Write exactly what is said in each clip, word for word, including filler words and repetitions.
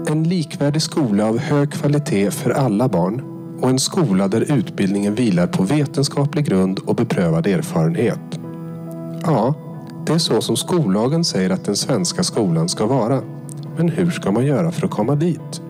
En likvärdig skola av hög kvalitet för alla barn och en skola där utbildningen vilar på vetenskaplig grund och beprövad erfarenhet. Ja, det är så som skollagen säger att den svenska skolan ska vara. Men hur ska man göra för att komma dit?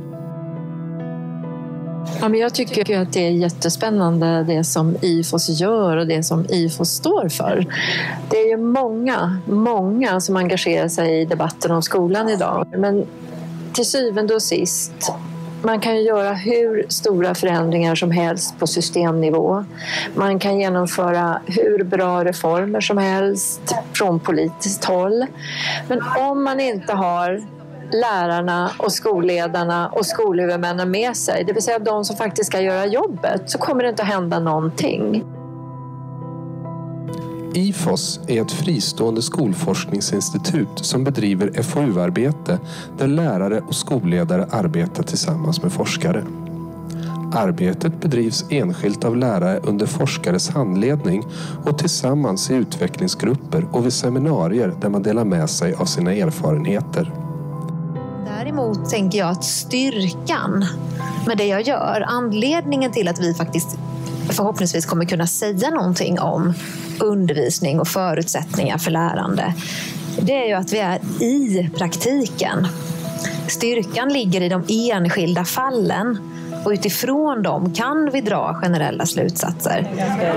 Ja, men jag tycker att det är jättespännande det som I F O S gör och det som I F O S står för. Det är ju många, många som engagerar sig i debatten om skolan idag. Men till syvende och sist, man kan göra hur stora förändringar som helst på systemnivå. Man kan genomföra hur bra reformer som helst från politiskt håll. Men om man inte har lärarna och skolledarna och skolhuvudmännen med sig, det vill säga de som faktiskt ska göra jobbet, så kommer det inte att hända någonting. I F O S är ett fristående skolforskningsinstitut som bedriver F O U-arbete där lärare och skolledare arbetar tillsammans med forskare. Arbetet bedrivs enskilt av lärare under forskares handledning och tillsammans i utvecklingsgrupper och vid seminarier där man delar med sig av sina erfarenheter. Däremot tänker jag att styrkan med det jag gör, anledningen till att vi faktiskt förhoppningsvis kommer kunna säga någonting om undervisning och förutsättningar för lärande, det är ju att vi är i praktiken. Styrkan ligger i de enskilda fallen och utifrån dem kan vi dra generella slutsatser.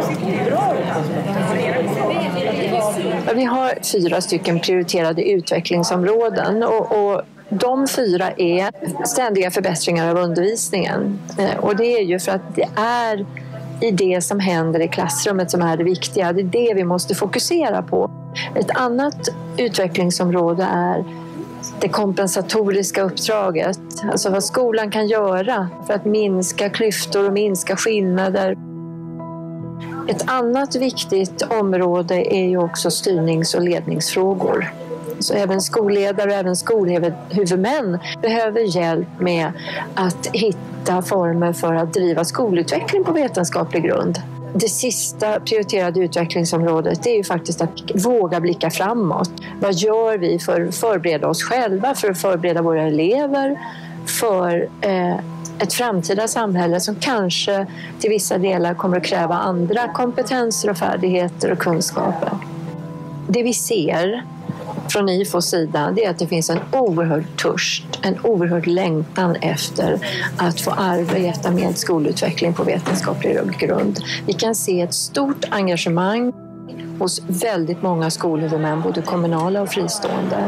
Vi har fyra stycken prioriterade utvecklingsområden och, och de fyra är ständiga förbättringar av undervisningen. Och det är ju för att det är i det som händer i klassrummet som är det viktiga. Det är det vi måste fokusera på. Ett annat utvecklingsområde är det kompensatoriska uppdraget. Alltså vad skolan kan göra för att minska klyftor och minska skillnader. Ett annat viktigt område är ju också styrnings- och ledningsfrågor. Så även skolledare och även skolhuvudmän behöver hjälp med att hitta former för att driva skolutveckling på vetenskaplig grund. Det sista prioriterade utvecklingsområdet är ju faktiskt att våga blicka framåt. Vad gör vi för att förbereda oss själva, för att förbereda våra elever för eh, ett framtida samhälle som kanske till vissa delar kommer att kräva andra kompetenser och färdigheter och kunskaper. Det vi ser från I F O:s sida, det är att det finns en oerhörd törst, en oerhörd längtan efter att få arbeta med skolutveckling på vetenskaplig grund. Vi kan se ett stort engagemang hos väldigt många skolhuvudmän, både kommunala och fristående.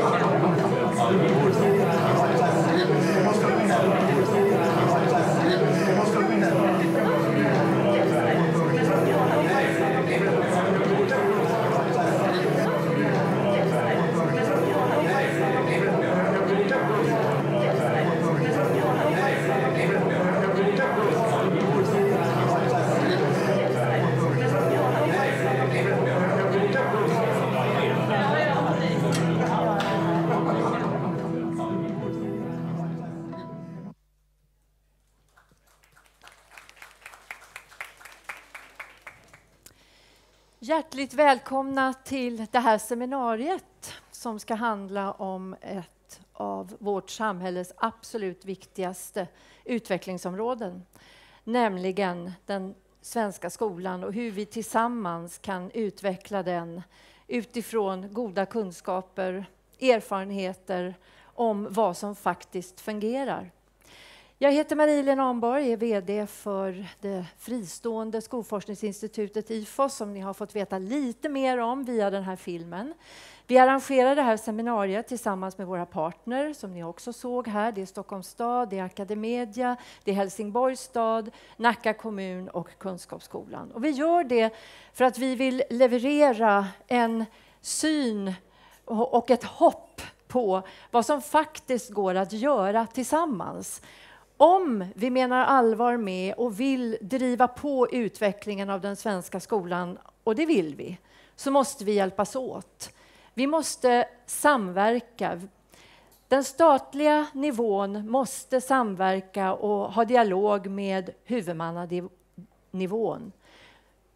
Hjärtligt välkomna till det här seminariet som ska handla om ett av vårt samhälles absolut viktigaste utvecklingsområden, nämligen den svenska skolan och hur vi tillsammans kan utveckla den utifrån goda kunskaper, erfarenheter om vad som faktiskt fungerar. Jag heter Marie-Lena Arnborg, är vd för det fristående skolforskningsinstitutet I F O S som ni har fått veta lite mer om via den här filmen. Vi arrangerar det här seminariet tillsammans med våra partner som ni också såg här. Det är Stockholms stad, det är Academedia, det är Helsingborgs stad, Nacka kommun och Kunskapsskolan. Och vi gör det för att vi vill leverera en syn och ett hopp på vad som faktiskt går att göra tillsammans. Om vi menar allvar med och vill driva på utvecklingen av den svenska skolan, och det vill vi, så måste vi hjälpas åt. Vi måste samverka. Den statliga nivån måste samverka och ha dialog med huvudmannanivån.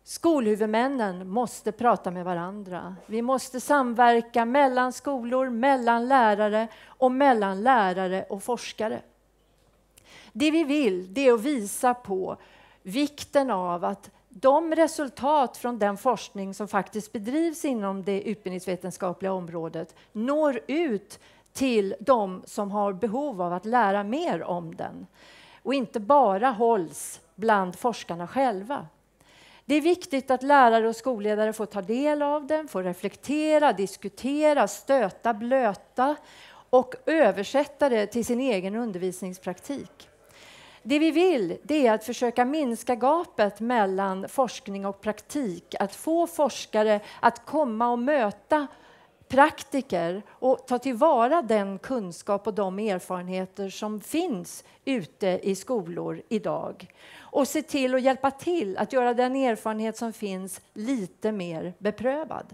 Skolhuvudmännen måste prata med varandra. Vi måste samverka mellan skolor, mellan lärare och mellan lärare och forskare. Det vi vill, det är att visa på vikten av att de resultat från den forskning som faktiskt bedrivs inom det utbildningsvetenskapliga området når ut till de som har behov av att lära mer om den. Och inte bara hålls bland forskarna själva. Det är viktigt att lärare och skolledare får ta del av den, får reflektera, diskutera, stöta, blöta och översätta det till sin egen undervisningspraktik. Det vi vill, det är att försöka minska gapet mellan forskning och praktik. Att få forskare att komma och möta praktiker och ta tillvara den kunskap och de erfarenheter som finns ute i skolor idag. Och se till att hjälpa till att göra den erfarenhet som finns lite mer beprövad.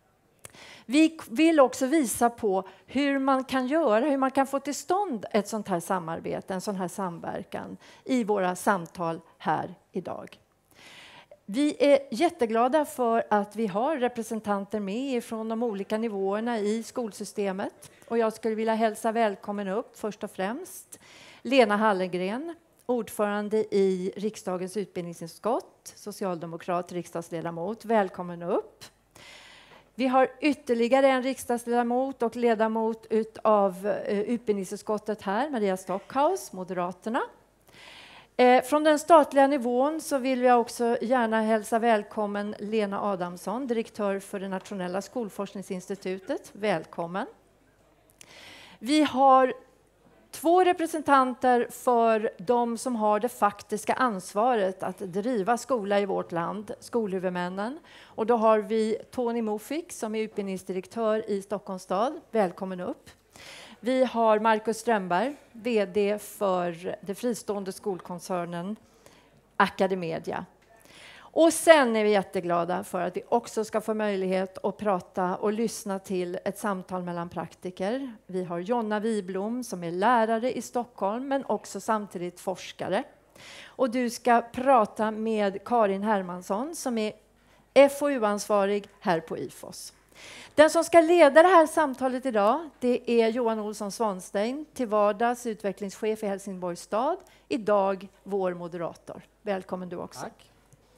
Vi vill också visa på hur man kan göra, hur man kan få till stånd ett sånt här samarbete, en sån här samverkan i våra samtal här idag. Vi är jätteglada för att vi har representanter med från de olika nivåerna i skolsystemet. Och jag skulle vilja hälsa välkommen upp först och främst Lena Hallengren, ordförande i riksdagens utbildningsutskott, socialdemokrat, riksdagsledamot. Välkommen upp. Vi har ytterligare en riksdagsledamot och ledamot av utbildningsutskottet här, Maria Stockhaus, Moderaterna. Från den statliga nivån så vill jag också gärna hälsa välkommen Lena Adamsson, direktör för det nationella skolforskningsinstitutet. Välkommen. Vi har två representanter för de som har det faktiska ansvaret att driva skola i vårt land, skolhuvudmännen. Och då har vi Tony Mofik som är utbildningsdirektör i Stockholms stad. Välkommen upp. Vi har Marcus Strömberg, vd för det fristående skolkoncernen Academedia. Och sen är vi jätteglada för att vi också ska få möjlighet att prata och lyssna till ett samtal mellan praktiker. Vi har Jonna Wiblom som är lärare i Stockholm men också samtidigt forskare. Och du ska prata med Karin Hermansson som är F O U-ansvarig här på I F O S. Den som ska leda det här samtalet idag, det är Johan Olsson Svanstein, till vardags utvecklingschef i Helsingborgs stad. Idag vår moderator. Välkommen du också. Tack.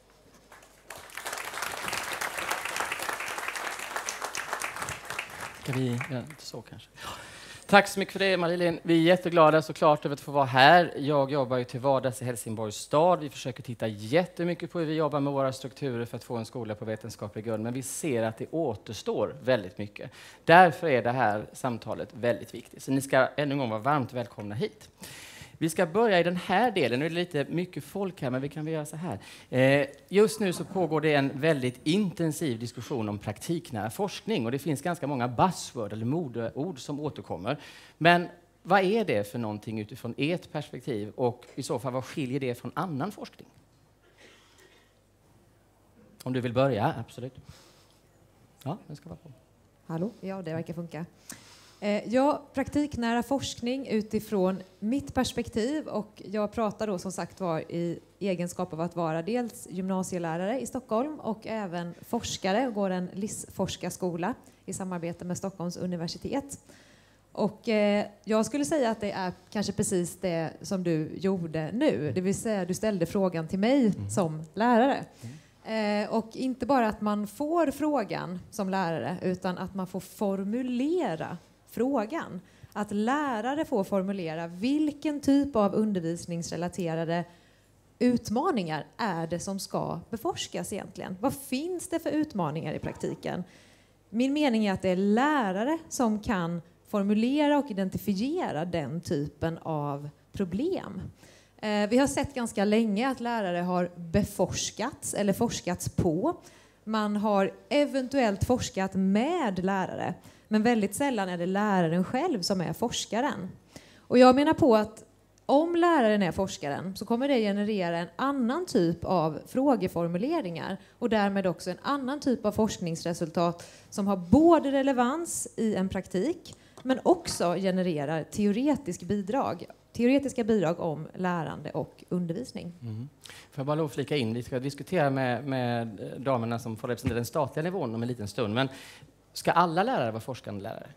Ska vi göra så kanske? Tack så mycket för det, Marilyn. Vi är jätteglada såklart över att få vara här. Jag jobbar ju till vardags i Helsingborgs stad. Vi försöker titta jättemycket på hur vi jobbar med våra strukturer för att få en skola på vetenskaplig grund. Men vi ser att det återstår väldigt mycket. Därför är det här samtalet väldigt viktigt. Så ni ska ännu en gång vara varmt välkomna hit. Vi ska börja i den här delen. Nu är det lite mycket folk här, men vi kan väl göra så här. Eh, just nu så pågår det en väldigt intensiv diskussion om praktiknära forskning. Och det finns ganska många buzzword eller modeord som återkommer. Men vad är det för någonting utifrån ert perspektiv? Och i så fall, vad skiljer det från annan forskning? Om du vill börja, absolut. Ja, den ska vara på. Hallå? Ja, det verkar funka. Ja, praktiknära forskning utifrån mitt perspektiv, och jag pratar då som sagt var i egenskap av att vara dels gymnasielärare i Stockholm och även forskare och går en L I S-forskarskola i samarbete med Stockholms universitet. Och eh, jag skulle säga att det är kanske precis det som du gjorde nu, det vill säga du ställde frågan till mig mm. som lärare. Mm. Eh, och inte bara att man får frågan som lärare utan att man får formulera frågan. Att lärare får formulera vilken typ av undervisningsrelaterade utmaningar är det som ska beforskas egentligen. Vad finns det för utmaningar i praktiken? Min mening är att det är lärare som kan formulera och identifiera den typen av problem. Eh, vi har sett ganska länge att lärare har beforskats eller forskats på. Man har eventuellt forskat med lärare. Men väldigt sällan är det läraren själv som är forskaren. Och jag menar på att om läraren är forskaren så kommer det generera en annan typ av frågeformuleringar och därmed också en annan typ av forskningsresultat som har både relevans i en praktik men också genererar teoretisk bidrag, teoretiska bidrag om lärande och undervisning. Mm. Får jag bara lov flika in, vi ska diskutera med, med damerna som får representera den statliga nivån om en liten stund, men ska alla lärare vara forskande lärare?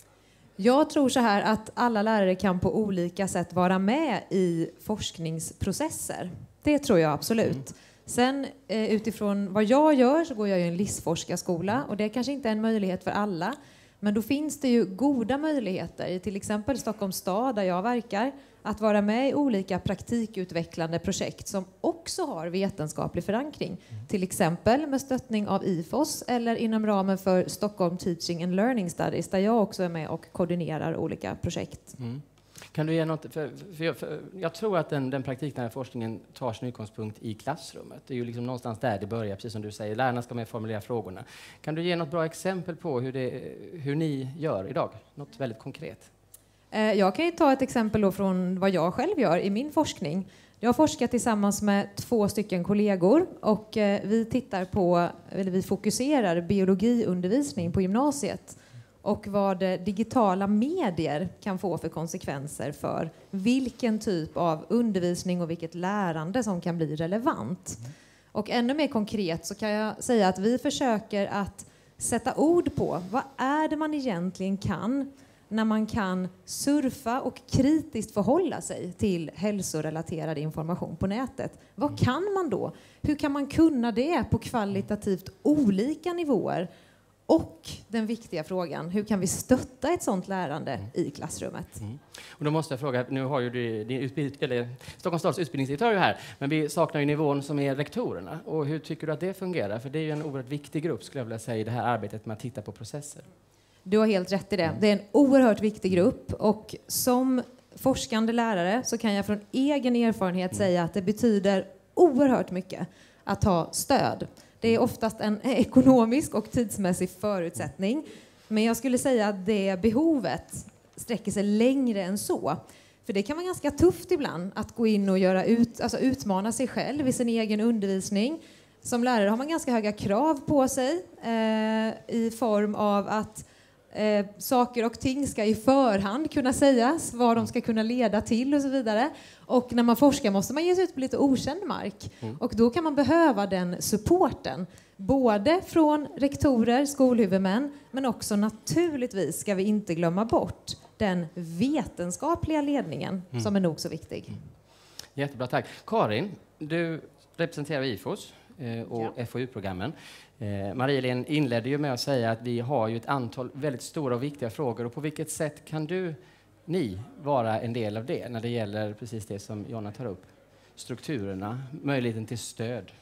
Jag tror så här att alla lärare kan på olika sätt vara med i forskningsprocesser. Det tror jag absolut. Mm. Sen eh, utifrån vad jag gör så går jag i en livsforskarskola och det är kanske inte en möjlighet för alla. Men då finns det ju goda möjligheter i till exempel Stockholms stad där jag verkar att vara med i olika praktikutvecklande projekt som också har vetenskaplig förankring. Mm. Till exempel med stöttning av I F O S eller inom ramen för Stockholm Teaching and Learning Studies där jag också är med och koordinerar olika projekt. Mm. Kan du ge något, för, för, jag, för jag tror att den, den praktiknära forskningen tar sin utgångspunkt i klassrummet. Det är ju liksom någonstans där det börjar, precis som du säger. Lärarna ska med formulera frågorna. Kan du ge något bra exempel på hur, det, hur ni gör idag? Något väldigt konkret. Jag kan ju ta ett exempel då från vad jag själv gör i min forskning. Jag har forskat tillsammans med två stycken kollegor och vi tittar på, eller vi fokuserar biologiundervisning på gymnasiet och vad digitala medier kan få för konsekvenser för vilken typ av undervisning och vilket lärande som kan bli relevant. Och ännu mer konkret så kan jag säga att vi försöker att sätta ord på vad är det man egentligen kan när man kan surfa och kritiskt förhålla sig till hälsorelaterad information på nätet. Vad kan man då? Hur kan man kunna det på kvalitativt olika nivåer? Och den viktiga frågan, hur kan vi stötta ett sådant lärande i klassrummet? Mm. Och då måste jag fråga, nu har ju du, din utbild, eller Stockholms stads utbildningsdirektör här, men vi saknar ju nivån som är rektorerna. Och hur tycker du att det fungerar? För det är ju en oerhört viktig grupp, skulle jag vilja säga, i det här arbetet med att titta på processer. Du har helt rätt i det. Det är en oerhört viktig grupp och som forskande lärare så kan jag från egen erfarenhet säga att det betyder oerhört mycket att ha stöd. Det är oftast en ekonomisk och tidsmässig förutsättning, men jag skulle säga att det behovet sträcker sig längre än så. För det kan vara ganska tufft ibland att gå in och göra ut, alltså utmana sig själv i sin egen undervisning. Som lärare har man ganska höga krav på sig eh, i form av att Eh, saker och ting ska i förhand kunna sägas, vad de ska kunna leda till och så vidare. Och när man forskar måste man ge sig ut på lite okänd mark. Mm. Och då kan man behöva den supporten. Både från rektorer, skolhuvudmän, men också naturligtvis ska vi inte glömma bort den vetenskapliga ledningen mm. som är nog så viktig. Mm. Jättebra, tack. Karin, du representerar I F O S och ja. F O U-programmen. Eh, Marie-Lén inledde ju med att säga att vi har ju ett antal väldigt stora och viktiga frågor. Och på vilket sätt kan du, ni, vara en del av det när det gäller precis det som Jonna tar upp? Strukturerna, möjligheten till stöd.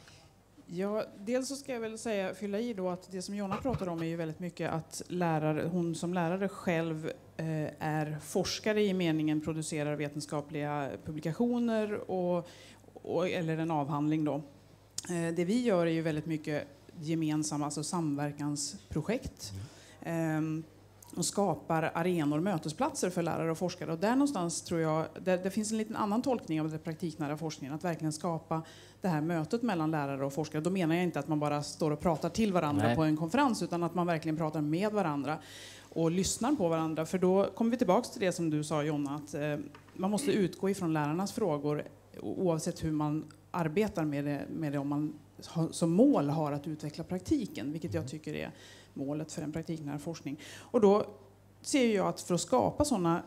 Ja, dels så ska jag väl säga, fylla i då att det som Jonna pratar om är ju väldigt mycket att lärare, hon som lärare själv eh, är forskare i meningen producerar vetenskapliga publikationer och, och, eller en avhandling då. Eh, det vi gör är ju väldigt mycket gemensamma, alltså samverkansprojekt mm. eh, och skapar arenor, mötesplatser för lärare och forskare. Och där någonstans tror jag, där, det finns en liten annan tolkning av den praktiknära forskningen, att verkligen skapa det här mötet mellan lärare och forskare. Då menar jag inte att man bara står och pratar till varandra Nej. på en konferens, utan att man verkligen pratar med varandra och lyssnar på varandra. För då kommer vi tillbaka till det som du sa, Jonna, att eh, man måste utgå ifrån lärarnas frågor oavsett hur man arbetar med det, med det om man som mål har att utveckla praktiken, vilket jag tycker är målet för en praktiknära forskning. Och då ser jag att för att skapa sådana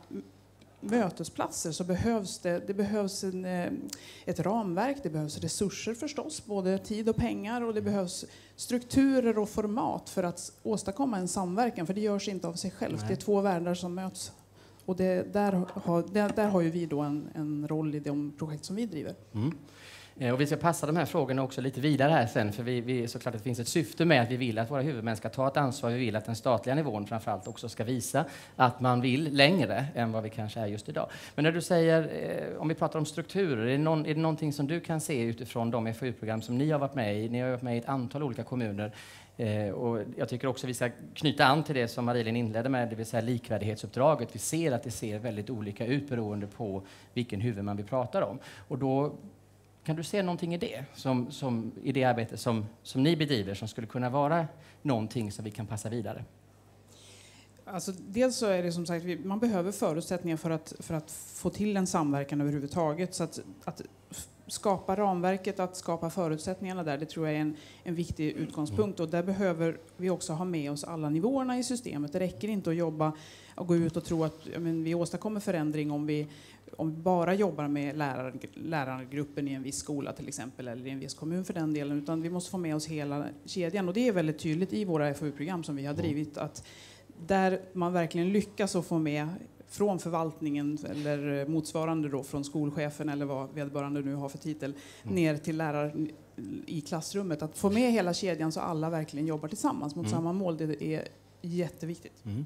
mötesplatser så behövs det, det behövs en, ett ramverk, det behövs resurser förstås, både tid och pengar, och det behövs strukturer och format för att åstadkomma en samverkan, för det görs inte av sig självt. Nej. Det är två världar som möts. Och det, där, har, där, där har ju vi då en, en roll i de projekt som vi driver. Mm. Och vi ska passa de här frågorna också lite vidare här sen, för vi, vi, såklart att det finns ett syfte med att vi vill att våra huvudmän ska ta ett ansvar. Vi vill att den statliga nivån framförallt också ska visa att man vill längre än vad vi kanske är just idag. Men när du säger, eh, om vi pratar om strukturer, är det, någon, är det någonting som du kan se utifrån de F O U-program som ni har varit med i? Ni har varit med i ett antal olika kommuner. Eh, och jag tycker också vi ska knyta an till det som Marie-Lén inledde med, det vill säga likvärdighetsuppdraget. Vi ser att det ser väldigt olika ut beroende på vilken huvudman vi pratar om. Och då kan du se någonting i det, som, som, i det arbete som, som ni bedriver, som skulle kunna vara någonting som vi kan passa vidare? Alltså, dels så är det som sagt, man behöver förutsättningar för att, för att få till en samverkan överhuvudtaget. Så att, att skapa ramverket, att skapa förutsättningarna där, det tror jag är en, en viktig utgångspunkt. Och där behöver vi också ha med oss alla nivåerna i systemet. Det räcker inte att jobba och gå ut och tro att ja, men vi åstadkommer förändring om vi, om vi bara jobbar med lärar, lärargruppen i en viss skola till exempel, eller i en viss kommun för den delen. Utan vi måste få med oss hela kedjan. Och det är väldigt tydligt i våra F O U-program som vi har drivit, att där man verkligen lyckas att få med från förvaltningen eller motsvarande då från skolchefen eller vad vederbörande nu har för titel, mm. ner till lärare i klassrummet. Att få med hela kedjan så alla verkligen jobbar tillsammans mot mm. samma mål, det är jätteviktigt. Mm.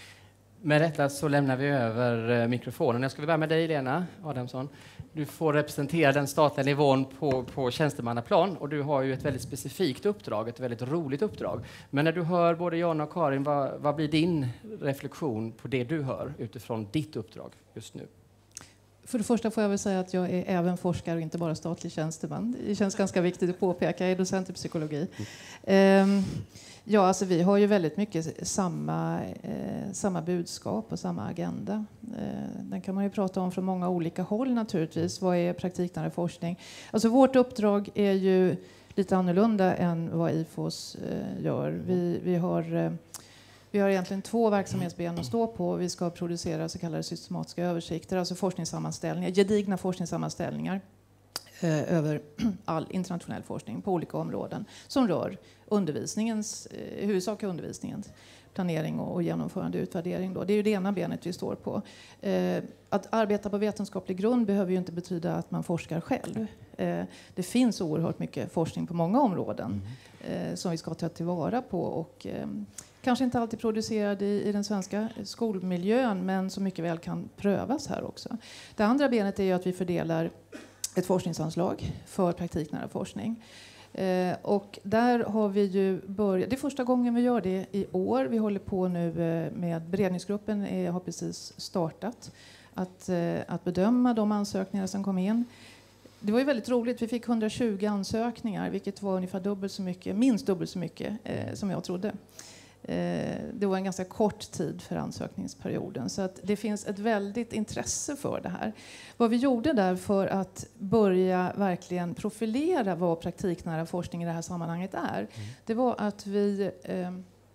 Med detta så lämnar vi över mikrofonen. Jag ska börja med dig, Lena Adamsson. Du får representera den statliga nivån på, på tjänstemannaplan, och du har ju ett väldigt specifikt uppdrag, ett väldigt roligt uppdrag. Men när du hör både Jonna och Karin, vad, vad blir din reflektion på det du hör utifrån ditt uppdrag just nu? För det första får jag väl säga att jag är även forskare och inte bara statlig tjänsteman. Det känns ganska viktigt att påpeka. Jag är docent i psykologi. Mm. Um, ja, alltså vi har ju väldigt mycket samma, eh, samma budskap och samma agenda. Eh, den kan man ju prata om från många olika håll naturligtvis. Vad är praktiknära forskning? Alltså vårt uppdrag är ju lite annorlunda än vad I F O S eh, gör. Vi, vi har... Eh, Vi har egentligen två verksamhetsben att stå på. Vi ska producera så kallade systematiska översikter, alltså forskningssammanställningar, gedigna forskningssammanställningar eh, över all internationell forskning på olika områden som rör undervisningens, eh, huvudsakliga undervisningens planering och, och genomförande utvärdering. Då. Det är ju det ena benet vi står på. Eh, att arbeta på vetenskaplig grund behöver ju inte betyda att man forskar själv. Eh, det finns oerhört mycket forskning på många områden eh, som vi ska ta tillvara på och eh, kanske inte alltid producerad i, i den svenska skolmiljön, men så mycket väl kan prövas här också. Det andra benet är ju att vi fördelar ett forskningsanslag för praktiknära forskning. Eh, och där har vi ju börjat, det är första gången vi gör det i år. Vi håller på nu eh, med beredningsgruppen, är, har precis startat att, eh, att bedöma de ansökningar som kom in. Det var ju väldigt roligt, vi fick hundratjugo ansökningar, vilket var ungefär dubbelt så mycket, minst dubbelt så mycket eh, som jag trodde. Det var en ganska kort tid för ansökningsperioden, så att det finns ett väldigt intresse för det här. Vad vi gjorde där för att börja verkligen profilera vad praktiknära forskning i det här sammanhanget är, mm. det var att vi, eh,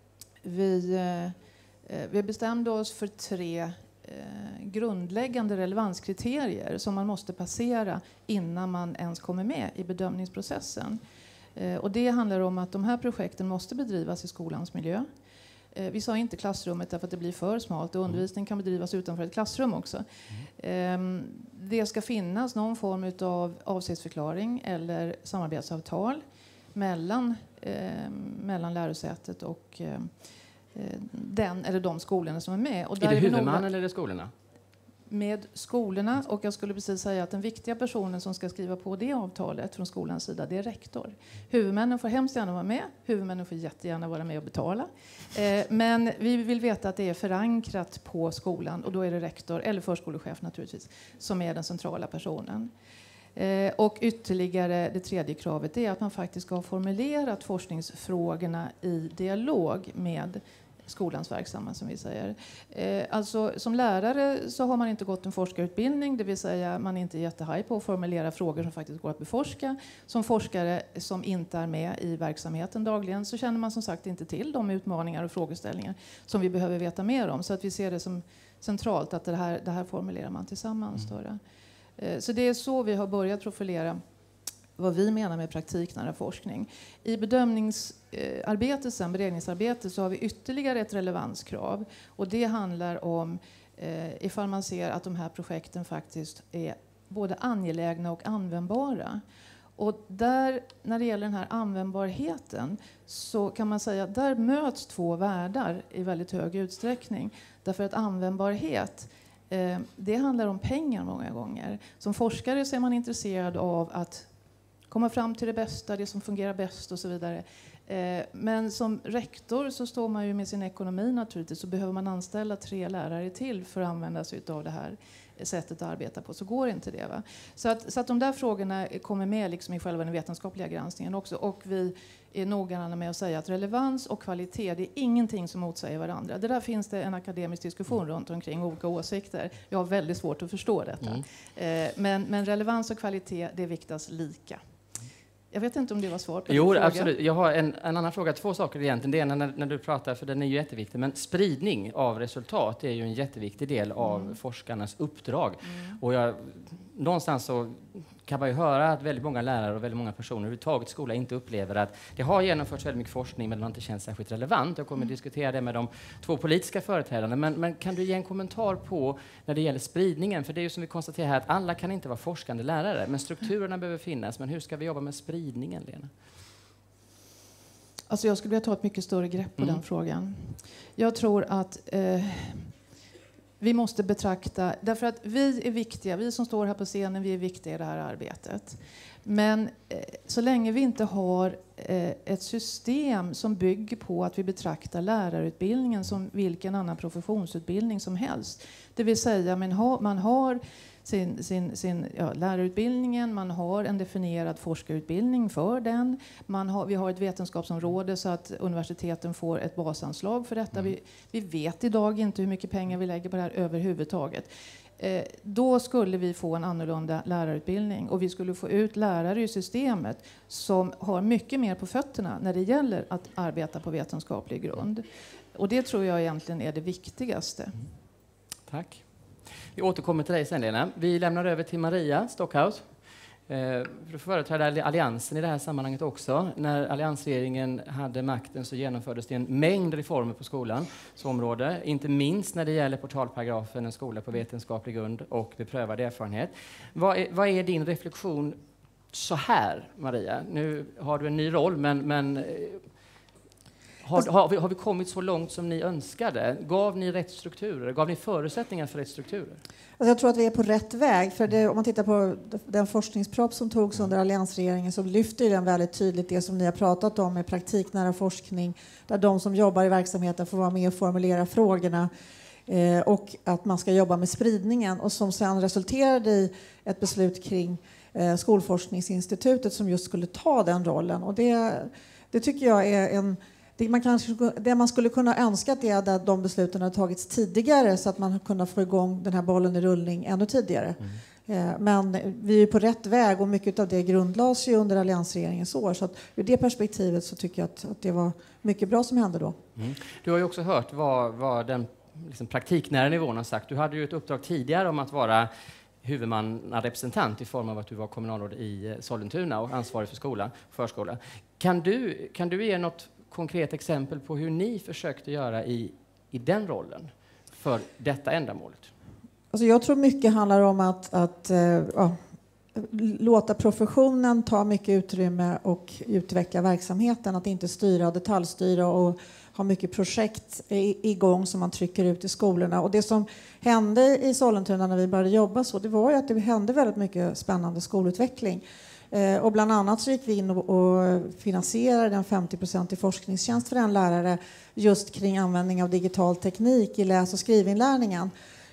vi, eh, vi bestämde oss för tre eh, grundläggande relevanskriterier som man måste passera innan man ens kommer med i bedömningsprocessen. Och det handlar om att de här projekten måste bedrivas i skolans miljö. Vi sa inte klassrummet därför att det blir för smalt. Och undervisning kan bedrivas utanför ett klassrum också. Mm. Det ska finnas någon form av avsiktsförklaring eller samarbetsavtal mellan, mellan lärosätet och den eller de skolorna som är med. Och är det huvudman eller är det skolorna? Med skolorna, och jag skulle precis säga att den viktiga personen som ska skriva på det avtalet från skolans sida, det är rektor. Huvudmännen får hemskt gärna vara med, huvudmännen får jättegärna vara med och betala. Eh, men vi vill veta att det är förankrat på skolan, och då är det rektor, eller förskolechef naturligtvis, som är den centrala personen. Eh, och ytterligare, det tredje kravet är att man faktiskt ska ha formulerat forskningsfrågorna i dialog med skolans verksamma, som vi säger. Eh, alltså, som lärare så har man inte gått en forskarutbildning, det vill säga man är inte jättehaj på att formulera frågor som faktiskt går att beforska. Som forskare som inte är med i verksamheten dagligen så känner man som sagt inte till de utmaningar och frågeställningar som vi behöver veta mer om. Så att vi ser det som centralt att det här, det här formulerar man tillsammans. Mm. Eh, så det är så vi har börjat profilera vad vi menar med praktiknära forskning. I bedömningsarbetet, sen beredningsarbetet, så har vi ytterligare ett relevanskrav. Och det handlar om eh, ifall man ser att de här projekten faktiskt är både angelägna och användbara. Och där, när det gäller den här användbarheten, så kan man säga att där möts två världar i väldigt hög utsträckning. Därför att användbarhet, eh, det handlar om pengar många gånger. Som forskare så är man intresserad av att komma fram till det bästa, det som fungerar bäst och så vidare. Eh, men som rektor så står man ju med sin ekonomi naturligtvis, så behöver man anställa tre lärare till för att använda sig av det här sättet att arbeta på så går inte det. Va? Så, att, så att de där frågorna kommer med liksom i själva den vetenskapliga granskningen också. Och vi är noggranna med att säga att relevans och kvalitet, det är ingenting som motsäger varandra. Det där finns det en akademisk diskussion runt omkring olika åsikter. Jag har väldigt svårt att förstå detta. Mm. Eh, men, men relevans och kvalitet, det viktas lika. Jag vet inte om det var svar på Jo, din fråga. absolut. Jag har en, en annan fråga. Två saker egentligen. Det ena när, när du pratar, för den är ju jätteviktig, men spridning av resultat är ju en jätteviktig del av mm. forskarnas uppdrag. Mm. Och jag, någonstans så kan man ju höra att väldigt många lärare och väldigt många personer överhuvudtaget i skolan inte upplever att det har genomförts väldigt mycket forskning men det har inte känts särskilt relevant. Jag kommer mm. att diskutera det med de två politiska företrädarna. Men, men kan du ge en kommentar på när det gäller spridningen? För det är ju som vi konstaterar här att alla kan inte vara forskande lärare, men strukturerna mm. behöver finnas. Men hur ska vi jobba med spridningen, Lena? Alltså jag skulle vilja ta ett mycket större grepp på mm. den frågan. Jag tror att eh, vi måste betrakta, därför att vi är viktiga, vi som står här på scenen, vi är viktiga i det här arbetet. Men eh, så länge vi inte har eh, ett system som bygger på att vi betraktar lärarutbildningen som vilken annan professionsutbildning som helst. Det vill säga man har, man har sin, sin, sin ja, lärarutbildningen, man har en definierad forskarutbildning för den. Man har, vi har ett vetenskapsområde så att universiteten får ett basanslag för detta. Mm. Vi, vi vet idag inte hur mycket pengar vi lägger på det här överhuvudtaget. Eh, då skulle vi få en annorlunda lärarutbildning och vi skulle få ut lärare i systemet som har mycket mer på fötterna när det gäller att arbeta på vetenskaplig grund. Och det tror jag egentligen är det viktigaste. Mm. Tack. Vi återkommer till dig sen, Lena. Vi lämnar över till Maria Stockhaus. Eh, för företräda alliansen i det här sammanhanget också. När alliansregeringen hade makten så genomfördes det en mängd reformer på skolans område. Inte minst när det gäller portalparagrafen, en skola på vetenskaplig grund och beprövad erfarenhet. Vad är, vad är din reflektion så här, Maria? Nu har du en ny roll, men... men Har, har, vi, har vi kommit så långt som ni önskade? Gav ni rätt strukturer? Gav ni förutsättningar för rätt strukturer? Alltså jag tror att vi är på rätt väg. För det, om man tittar på den forskningspropp som togs under alliansregeringen så lyfter den väldigt tydligt det som ni har pratat om med praktiknära forskning. Där de som jobbar i verksamheten får vara med och formulera frågorna. Eh, och att man ska jobba med spridningen. Och som sedan resulterade i ett beslut kring eh, Skolforskningsinstitutet som just skulle ta den rollen. Och det, det tycker jag är en... Det man, kanske, det man skulle kunna önska är att de besluten har tagits tidigare så att man kunde få igång den här bollen i rullning ännu tidigare. Mm. Men vi är på rätt väg och mycket av det grundlades ju under alliansregeringens år. Så att ur det perspektivet så tycker jag att, att det var mycket bra som hände då. Mm. Du har ju också hört vad, vad den liksom, praktiknära nivån har sagt. Du hade ju ett uppdrag tidigare om att vara huvudmannarepresentant i form av att du var kommunalråd i Sollentuna och ansvarig för skola, förskola. Kan du, kan du ge något konkret exempel på hur ni försökte göra i, i den rollen för detta ändamålet? Alltså jag tror mycket handlar om att, att äh, låta professionen ta mycket utrymme och utveckla verksamheten. Att inte styra och detaljstyra och ha mycket projekt igång som man trycker ut i skolorna. Och det som hände i Sollentuna när vi började jobba så, det var ju att det hände väldigt mycket spännande skolutveckling. Och bland annat så gick vi in och finansierade en femtio procent i forskningstjänst för en lärare just kring användning av digital teknik i läs- och skrivinlärningen.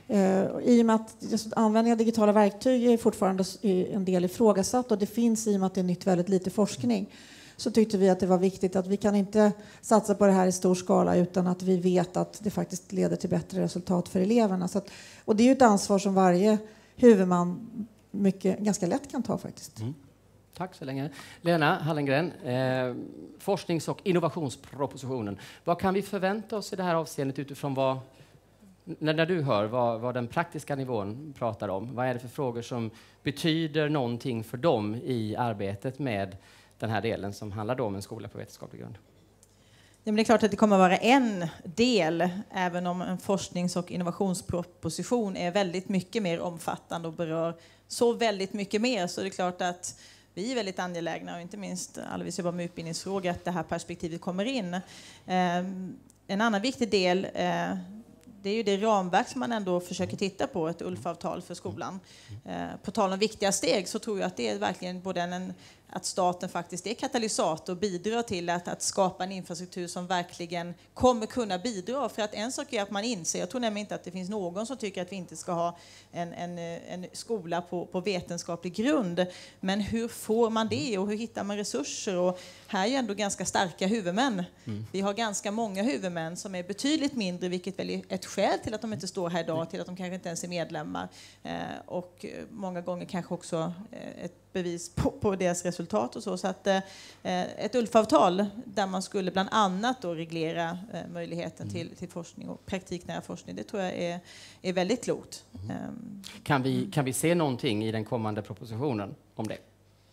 I och med att användning av digitala verktyg är fortfarande en del ifrågasatt och det finns i och med att det är nytt väldigt lite forskning, så tyckte vi att det var viktigt att vi kan inte satsa på det här i stor skala utan att vi vet att det faktiskt leder till bättre resultat för eleverna. Så att, och det är ju ett ansvar som varje huvudman mycket, ganska lätt kan ta faktiskt. Mm. Tack så länge. Lena Hallengren, eh, forsknings- och innovationspropositionen. Vad kan vi förvänta oss i det här avseendet utifrån vad, när, när du hör vad, vad den praktiska nivån pratar om? Vad är det för frågor som betyder någonting för dem i arbetet med den här delen som handlar om en skola på vetenskaplig grund? Ja, men det är klart att det kommer att vara en del, även om en forsknings- och innovationsproposition är väldigt mycket mer omfattande och berör så väldigt mycket mer, så det är klart att vi är väldigt angelägna, och inte minst alla vi som jobbar med utbildningsfrågor, att det här perspektivet kommer in. Eh, en annan viktig del, eh, det är ju det ramverk som man ändå försöker titta på, ett U L F-avtal för skolan. Eh, på tal om viktiga steg så tror jag att det är verkligen både en, att staten faktiskt är katalysator och bidrar till att, att skapa en infrastruktur som verkligen kommer kunna bidra. För att en sak är att man inser, jag tror nämligen inte att det finns någon som tycker att vi inte ska ha en, en, en skola på, på vetenskaplig grund. Men hur får man det och hur hittar man resurser? Och här är ju ändå ganska starka huvudmän. Mm. Vi har ganska många huvudmän som är betydligt mindre, vilket väl är ett skäl till att de inte står här idag, till att de kanske inte ens är medlemmar. Eh, och många gånger kanske också eh, ett bevis på, på deras resultat och så. Så att eh, ett U L F-avtal där man skulle bland annat då reglera eh, möjligheten mm. till, till forskning och praktiknära forskning, det tror jag är, är väldigt klokt. Mm. Um, kan, vi, kan vi se någonting i den kommande propositionen om det?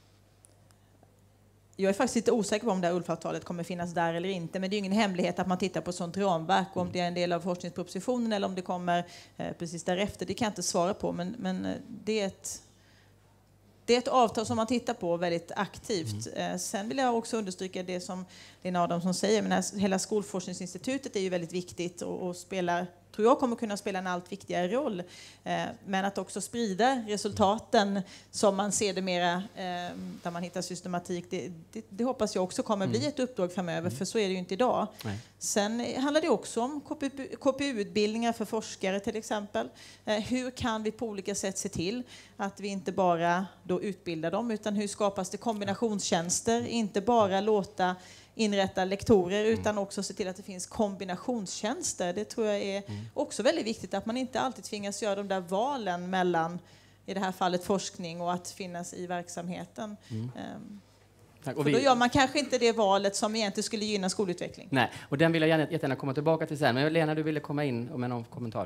Jag är faktiskt lite osäker på om det här U L F-avtalet kommer finnas där eller inte, men det är ingen hemlighet att man tittar på sånt ramverk, och om det är en del av forskningspropositionen eller om det kommer eh, precis därefter, det kan jag inte svara på, men, men det är ett Det är ett avtal som man tittar på väldigt aktivt. Mm. Sen vill jag också understryka det som Lena Adamsson säger. Men här, hela Skolforskningsinstitutet är ju väldigt viktigt och, och spelar, tror jag kommer kunna spela en allt viktigare roll. Eh, men att också sprida resultaten som man ser det mera, eh, där man hittar systematik, det, det, det hoppas jag också kommer mm. bli ett uppdrag framöver, mm. för så är det ju inte idag. Nej. Sen handlar det också om K P U-utbildningar för forskare till exempel. Eh, hur kan vi på olika sätt se till att vi inte bara då utbildar dem, utan hur skapas det kombinationstjänster, inte bara låta inrätta lektorer, mm. utan också se till att det finns kombinationstjänster. Det tror jag är mm. också väldigt viktigt, att man inte alltid tvingas göra de där valen mellan, i det här fallet forskning och att finnas i verksamheten. Mm. Um, Tack. Och vi... Då gör man kanske inte det valet som egentligen skulle gynna skolutveckling. Nej, och den vill jag gärna, jättegärna komma tillbaka till sen. Men Lena, du ville komma in med någon kommentar.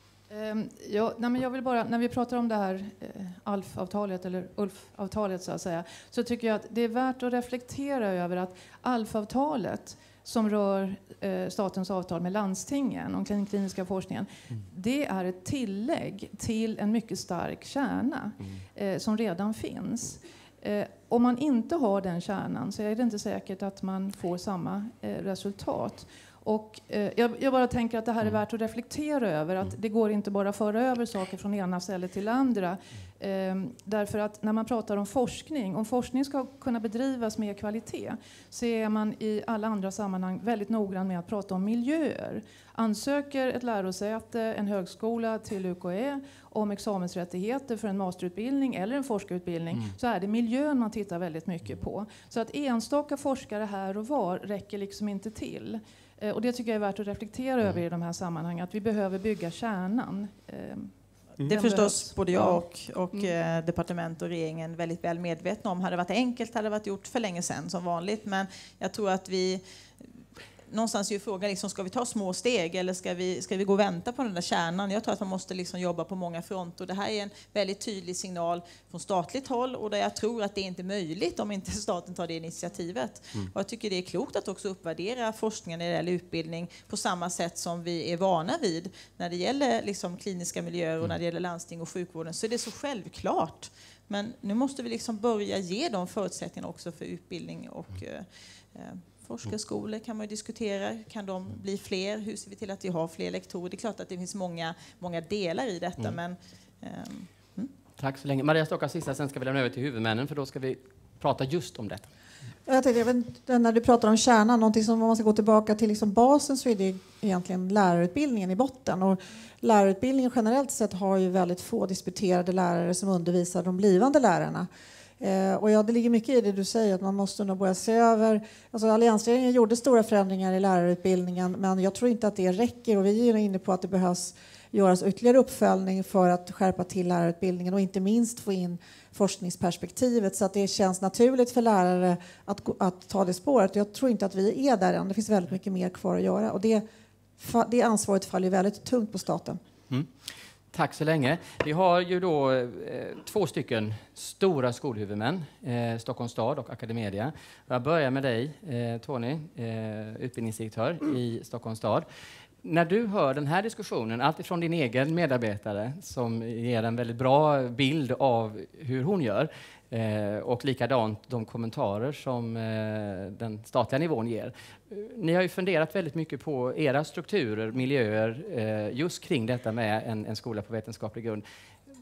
Um, ja, nej, men jag vill bara, när vi pratar om det här eh, A L F-avtalet eller U L F-avtalet så att säga, så tycker jag att det är värt att reflektera över att A L F-avtalet som rör eh, statens avtal med landstingen om den kliniska forskningen, mm. det är ett tillägg till en mycket stark kärna mm. eh, som redan finns. Eh, om man inte har den kärnan så är det inte säkert att man får samma eh, resultat. Och, eh, jag, jag bara tänker att det här är värt att reflektera över. Att det går inte bara att föra över saker från ena stället till andra. Eh, därför att när man pratar om forskning, om forskning ska kunna bedrivas med kvalitet, så är man i alla andra sammanhang väldigt noggrann med att prata om miljöer. Ansöker ett lärosäte, en högskola till U K E om examensrättigheter för en masterutbildning eller en forskarutbildning, mm. så är det miljön man tittar väldigt mycket på. Så att enstaka forskare här och var räcker liksom inte till. Och det tycker jag är värt att reflektera mm. över i de här sammanhangen, att vi behöver bygga kärnan. Mm. Det är förstås både jag och, och mm. eh, departement och regeringen väldigt väl medvetna om. Hade det varit enkelt hade det varit gjort för länge sedan som vanligt, men jag tror att vi någonstans är ju frågan, liksom, ska vi ta små steg eller ska vi, ska vi gå och vänta på den där kärnan? Jag tror att man måste liksom jobba på många fronter. Det här är en väldigt tydlig signal från statligt håll, och där jag tror att det inte är möjligt om inte staten tar det initiativet. Mm. Och jag tycker det är klokt att också uppvärdera forskningen när det gäller utbildning på samma sätt som vi är vana vid när det gäller liksom kliniska miljöer och när det gäller landsting och sjukvården. Så är det så självklart. Men nu måste vi liksom börja ge de förutsättningarna också för utbildning och mm. eh, forskarskolor kan man ju diskutera. Kan de bli fler? Hur ser vi till att vi har fler lektorer? Det är klart att det finns många, många delar i detta. Mm. Men, um, mm. Tack så länge. Maria Stocka, sista, sen ska vi lämna över till huvudmännen, för då ska vi prata just om detta. Jag tänkte, jag vet, när du pratar om kärnan, någonting som om man ska gå tillbaka till liksom basen, så är det egentligen lärarutbildningen i botten. Och lärarutbildningen generellt sett har ju väldigt få disputerade lärare som undervisar de blivande lärarna. Eh, och ja, det ligger mycket i det du säger, att man måste nog börja se över. Alltså, alliansregeringen gjorde stora förändringar i lärarutbildningen, men jag tror inte att det räcker, och vi är inne på att det behövs göras ytterligare uppföljning för att skärpa till lärarutbildningen och inte minst få in forskningsperspektivet, så att det känns naturligt för lärare att, att ta det spåret. Jag tror inte att vi är där än. Det finns väldigt mycket mer kvar att göra, och det, det ansvaret faller väldigt tungt på staten. Mm. Tack så länge. Vi har ju då eh, två stycken stora skolhuvudmän, eh, Stockholms stad och Academedia. Jag börjar med dig, eh, Tony, eh, utbildningsdirektör i Stockholms stad. När du hör den här diskussionen, allt ifrån din egen medarbetare som ger en väldigt bra bild av hur hon gör, eh, och likadant de kommentarer som eh, den statliga nivån ger. Ni har ju funderat väldigt mycket på era strukturer, miljöer, eh, just kring detta med en, en skola på vetenskaplig grund.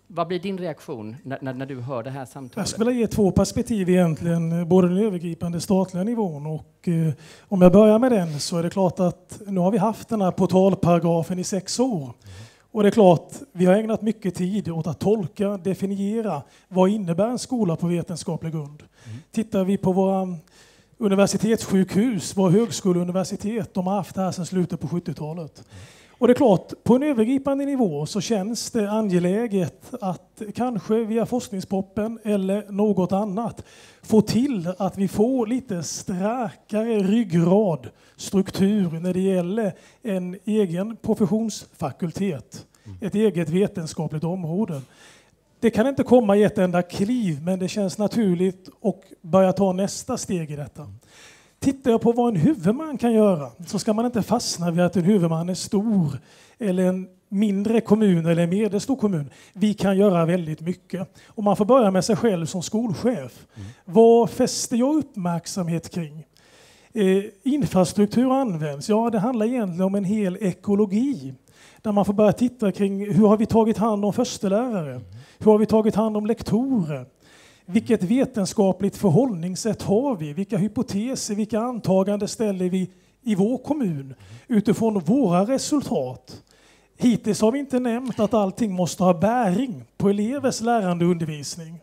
vad blir din reaktion när, när, när du hör det här samtalet? Jag skulle ge två perspektiv egentligen, både den övergripande statliga nivån och eh, om jag börjar med den så är det klart att nu har vi haft den här portalparagrafen i sex år. Mm. Och det är klart, vi har ägnat mycket tid åt att tolka, definiera vad innebär en skola på vetenskaplig grund. Mm. Tittar vi på våra universitetssjukhus, våra högskoleuniversitet, de har haft det här sedan slutet på sjuttiotalet. Mm. Och det är klart, på en övergripande nivå så känns det angeläget att kanske via forskningsproppen eller något annat få till att vi får lite starkare ryggrad, struktur när det gäller en egen professionsfakultet, mm. ett eget vetenskapligt område. Det kan inte komma i ett enda kliv, men det känns naturligt att börja ta nästa steg i detta. Tittar jag på vad en huvudman kan göra så ska man inte fastna vid att en huvudman är stor eller en mindre kommun eller en medelstor kommun. Vi kan göra väldigt mycket. Och man får börja med sig själv som skolchef. Mm. Vad fäster jag uppmärksamhet kring? Eh, infrastruktur används. Ja, det handlar egentligen om en hel ekologi. Där man får börja titta kring hur har vi tagit hand om förstelärare? Mm. Hur har vi tagit hand om lektorer? Vilket vetenskapligt förhållningssätt har vi? Vilka hypoteser, vilka antaganden ställer vi i vår kommun utifrån våra resultat? Hittills har vi inte nämnt att allting måste ha bäring på elevers lärande och undervisning.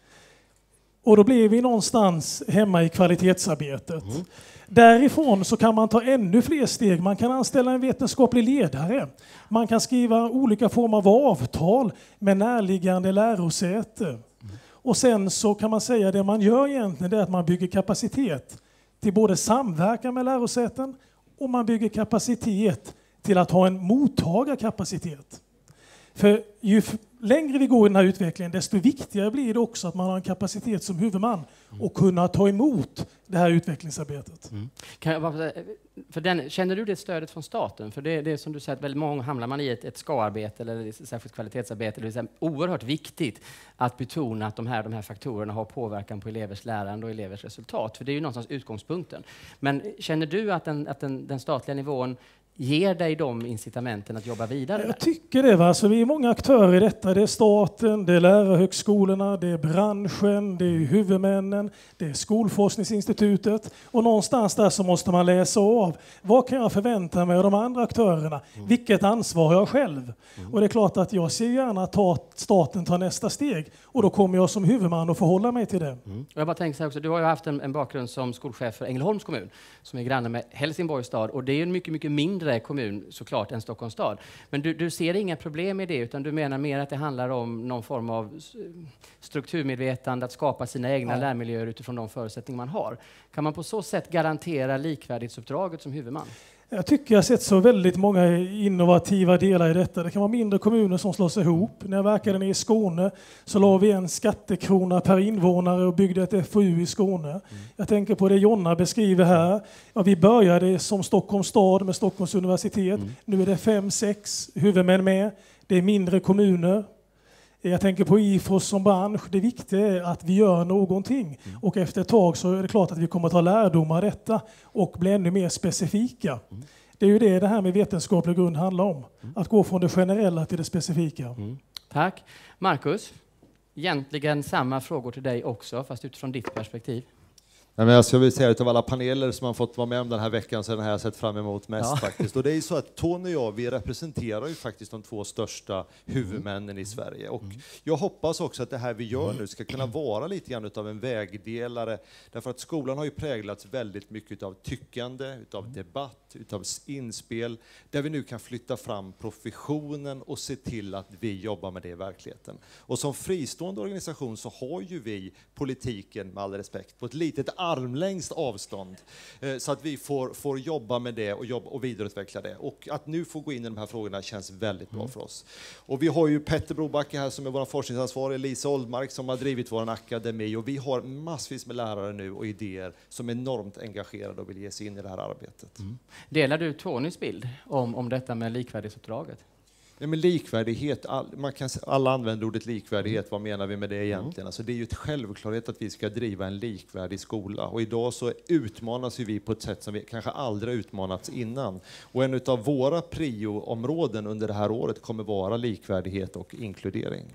Och då blir vi någonstans hemma i kvalitetsarbetet. Mm. Därifrån så kan man ta ännu fler steg. Man kan anställa en vetenskaplig ledare. Man kan skriva olika former av avtal med närliggande lärosäte. Mm. Och sen så kan man säga det man gör egentligen det är att man bygger kapacitet till både samverkan med lärosäten och man bygger kapacitet till att ha en mottagarkapacitet. För ju längre vi går i den här utvecklingen desto viktigare blir det också att man har en kapacitet som huvudman mm. och kunna ta emot det här utvecklingsarbetet. Mm. Kan jag bara, för den, känner du det stödet från staten? För det, det är som du säger, att väldigt många hamnar man i ett, ett ska-arbete eller ett särskilt kvalitetsarbete. Det är oerhört viktigt att betona att de här, de här faktorerna har påverkan på elevers lärande och elevers resultat. För det är ju någonstans utgångspunkten. Men känner du att den, att den, den statliga nivån ger dig de incitamenten att jobba vidare? Jag tycker det. Va? Alltså, vi är många aktörer i detta. Det är staten, det är lärarhögskolorna, det är branschen, det är huvudmännen, det är Skolforskningsinstitutet. Och någonstans där så måste man läsa av. Vad kan jag förvänta mig av de andra aktörerna? Mm. Vilket ansvar har jag själv? Mm. Och det är klart att jag ser gärna att staten tar nästa steg. Och då kommer jag som huvudman att förhålla mig till det. Mm. Jag bara tänker så här också, du har ju haft en, en bakgrund som skolchef för Ängelholms kommun som är granne med Helsingborgs stad. Och det är en mycket, mycket mindre kommun såklart än Stockholms stad. Men du, du ser inga problem med det utan du menar mer att det handlar om någon form av strukturmedvetande, att skapa sina egna ja. lärmiljöer utifrån de förutsättningar man har. Kan man på så sätt garantera likvärdighetsuppdraget som huvudman? Jag tycker jag har sett så väldigt många innovativa delar i detta. Det kan vara mindre kommuner som slås ihop. När jag verkade nere i Skåne så la vi en skattekrona per invånare och byggde ett F O U i Skåne. Mm. Jag tänker på det Jonna beskriver här. Ja, vi började som Stockholms stad med Stockholms universitet. Mm. Nu är det fem, sex huvudmän med. Det är mindre kommuner. Jag tänker på I F O S som bransch. Det viktiga är att vi gör någonting. Mm. Och efter ett tag så är det klart att vi kommer att ta lärdomar av detta och bli ännu mer specifika. Mm. Det är ju det det här med vetenskaplig grund handlar om. Mm. Att gå från det generella till det specifika. Mm. Tack. Marcus, egentligen samma frågor till dig också, fast utifrån ditt perspektiv. Nej, men jag vill säga att av alla paneler som man fått vara med om den här veckan så är den här jag sett fram emot mest ja. faktiskt. Och det är ju så att Tony och jag, vi representerar ju faktiskt de två största huvudmännen i Sverige. Och mm. jag hoppas också att det här vi gör nu ska kunna vara lite grann utav en vägdelare. Därför att skolan har ju präglats väldigt mycket av tyckande, utav debatt, utav inspel. Där vi nu kan flytta fram professionen och se till att vi jobbar med det i verkligheten. Och som fristående organisation så har ju vi politiken, med all respekt, på ett litet armlängds avstånd eh, så att vi får, får jobba med det och, jobba och vidareutveckla det. Och att nu få gå in i de här frågorna känns väldigt bra mm. för oss. Och vi har ju Petter Brobacke här som är vår forskningsansvarig, Lisa Oldmark som har drivit vår akademi och vi har massvis med lärare nu och idéer som är enormt engagerade och vill ge sig in i det här arbetet. Mm. Delar du Tonys bild om, om detta med likvärdighetsuppdraget? Ja, men likvärdighet, all, man kan, alla använder ordet likvärdighet, vad menar vi med det egentligen? Mm. Alltså det är ju ett självklarhet att vi ska driva en likvärdig skola och idag så utmanas vi på ett sätt som vi kanske aldrig utmanats innan. Och en av våra prioområden under det här året kommer vara likvärdighet och inkludering.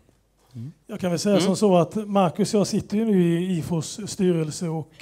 Mm. Jag kan väl säga mm. som så att Marcus och jag sitter ju nu i I F O:s styrelse och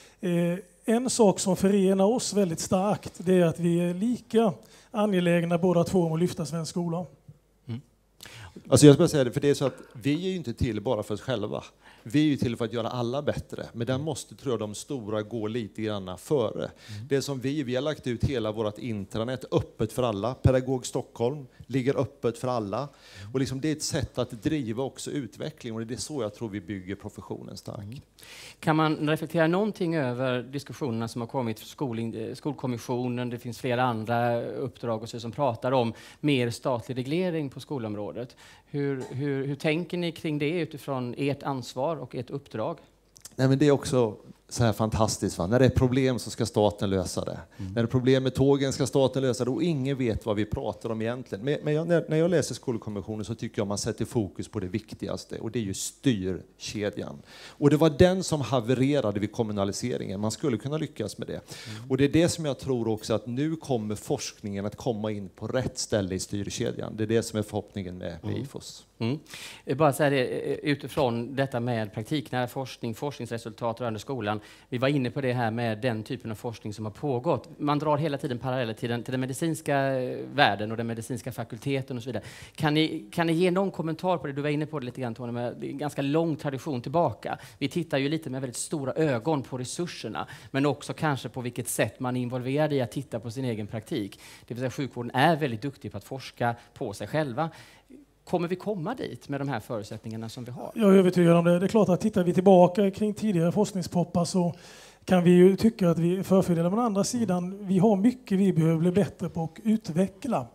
eh, en sak som förenar oss väldigt starkt, det är att vi är lika angelägna båda två om att lyfta svensk skola. Mm. Alltså jag ska säga det, för det är så att vi är ju inte till bara för oss själva. Vi är ju till för att göra alla bättre, men där måste, tror jag, de stora gå lite grann före. Mm. Det som vi, vi har lagt ut hela vårt intranät öppet för alla. Pedagog Stockholm ligger öppet för alla. Mm. Och liksom det är ett sätt att driva också utveckling, och det är så jag tror vi bygger professionen starkt. Mm. Kan man reflektera någonting över diskussionerna som har kommit från skol, Skolkommissionen, det finns flera andra uppdrag och så som pratar om mer statlig reglering på skolområdet. Hur, hur, hur tänker ni kring det utifrån ert ansvar och ert uppdrag? Nej, men det är också så här fantastiskt. Va? När det är problem så ska staten lösa det. Mm. När det är problem med tågen ska staten lösa det, och ingen vet vad vi pratar om egentligen. Men, men jag, när, när jag läser Skolkommissionen så tycker jag man sätter fokus på det viktigaste, och det är ju styrkedjan. Och det var den som havererade vid kommunaliseringen. Man skulle kunna lyckas med det. Mm. Och det är det som jag tror också, att nu kommer forskningen att komma in på rätt ställe i styrkedjan. Det är det som är förhoppningen med, med mm. I F Os. Mm. Bara säga det, utifrån detta med praktiknära forskning, forskningsresultat rörande skolan. Vi var inne på det här med den typen av forskning som har pågått. Man drar hela tiden paralleller till den, till den medicinska världen och den medicinska fakulteten och så vidare. Kan ni, kan ni ge någon kommentar på det? Du var inne på det lite grann, Tony, med en ganska lång tradition tillbaka. Vi tittar ju lite med väldigt stora ögon på resurserna, men också kanske på vilket sätt man är involverad i att titta på sin egen praktik. Det vill säga sjukvården är väldigt duktig på att forska på sig själva. Kommer vi komma dit med de här förutsättningarna som vi har? Jag är övertygad om det. Det är klart att tittar vi tillbaka kring tidigare forskningsproppar så kan vi ju tycka att vi är förfördelade. Men å andra sidan, vi har mycket vi behöver bli bättre på att utveckla.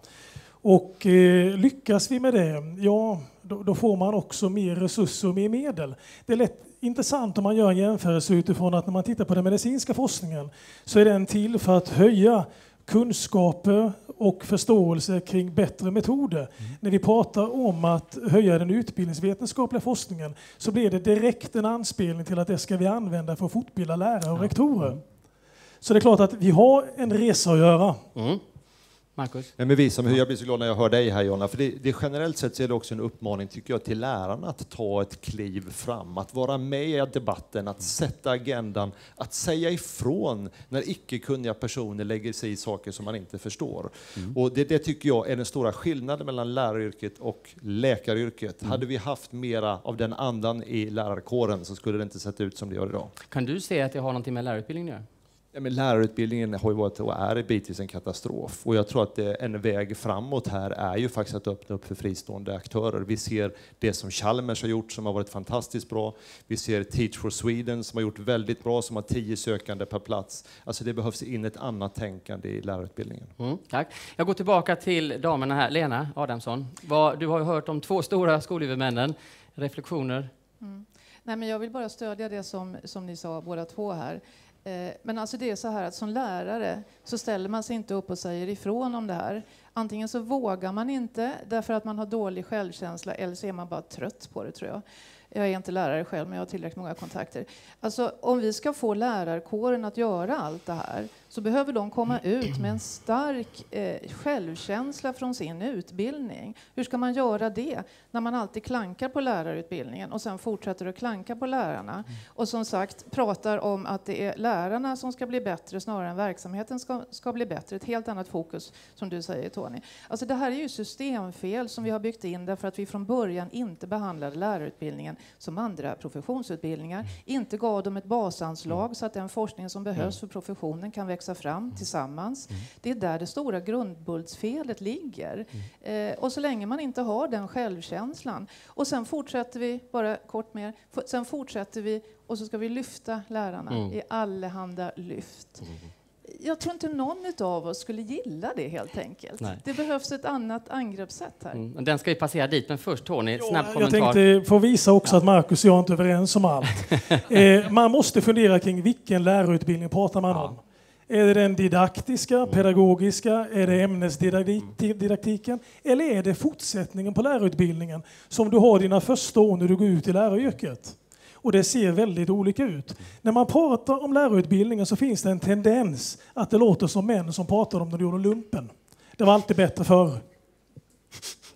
Och eh, lyckas vi med det, ja, då, då får man också mer resurser och mer medel. Det är lätt intressant om man gör en jämförelse utifrån att när man tittar på den medicinska forskningen så är den till för att höja kunskaper och förståelse kring bättre metoder. Mm. När vi pratar om att höja den utbildningsvetenskapliga forskningen så blir det direkt en anspelning till att det ska vi använda för att fortbilda lärare och rektorer. Mm. Så det är klart att vi har en resa att göra. Mm. Marcus? Nej, men vi som, jag blir så glad när jag hör dig här, Jonna, för det, det generellt sett så är det också en uppmaning, tycker jag, till lärarna att ta ett kliv fram, att vara med i debatten, att sätta agendan, att säga ifrån när icke-kunniga personer lägger sig i saker som man inte förstår. Mm. Och det, det tycker jag är den stora skillnaden mellan läraryrket och läkaryrket. Mm. Hade vi haft mera av den andan i lärarkåren så skulle det inte sett ut som det gör idag. Kan du se att det har någonting med lärarutbildningen att göra? Ja, men lärarutbildningen har ju varit och är bitvis en katastrof, och jag tror att det, en väg framåt här är ju faktiskt att öppna upp för fristående aktörer. Vi ser det som Chalmers har gjort som har varit fantastiskt bra. Vi ser Teach for Sweden som har gjort väldigt bra, som har tio sökande per plats. Alltså det behövs in ett annat tänkande i lärarutbildningen. Mm, tack. Jag går tillbaka till damerna här. Lena Adamsson, vad, du har ju hört om två stora skolhuvudmännen. Reflektioner? Mm. Nej, men jag vill bara stödja det som, som ni sa båda två här. Men alltså det är så här att som lärare så ställer man sig inte upp och säger ifrån om det här. Antingen så vågar man inte därför att man har dålig självkänsla, eller så är man bara trött på det, tror jag. Jag är inte lärare själv, men jag har tillräckligt många kontakter. Alltså, om vi ska få lärarkåren att göra allt det här så behöver de komma ut med en stark eh, självkänsla från sin utbildning. Hur ska man göra det när man alltid klankar på lärarutbildningen och sen fortsätter att klanka på lärarna? Mm. Och som sagt pratar om att det är lärarna som ska bli bättre snarare än verksamheten ska, ska bli bättre. Ett helt annat fokus, som du säger, Tony. Alltså, det här är ju systemfel som vi har byggt in därför att vi från början inte behandlade lärarutbildningen som andra professionsutbildningar. Mm. Inte gav dem ett basanslag mm. så att den forskning som behövs för professionen kan växa fram mm. tillsammans. Mm. Det är där det stora grundbultsfelet ligger. Mm. Eh, och så länge man inte har den självkänslan. Och sen fortsätter vi, bara kort mer, f- sen fortsätter vi och så ska vi lyfta lärarna mm. i allehanda lyft. Mm. Jag tror inte någon av oss skulle gilla det, helt enkelt. Nej. Det behövs ett annat angreppssätt här. Mm. Den ska vi passera dit, men först Tony, ja, snabb kommentar. Jag tänkte få visa också ja. att Marcus och jag inte är överens om allt. eh, man måste fundera kring vilken lärarutbildning pratar man ja. om. Är det den didaktiska, mm. pedagogiska? Är det ämnesdidaktiken? Eller är det fortsättningen på lärarutbildningen som du har dina första år när du går ut i läraryrket? Och det ser väldigt olika ut. När man pratar om lärarutbildningen så finns det en tendens att det låter som män som pratar om när de gjorde lumpen. Det var alltid bättre förr.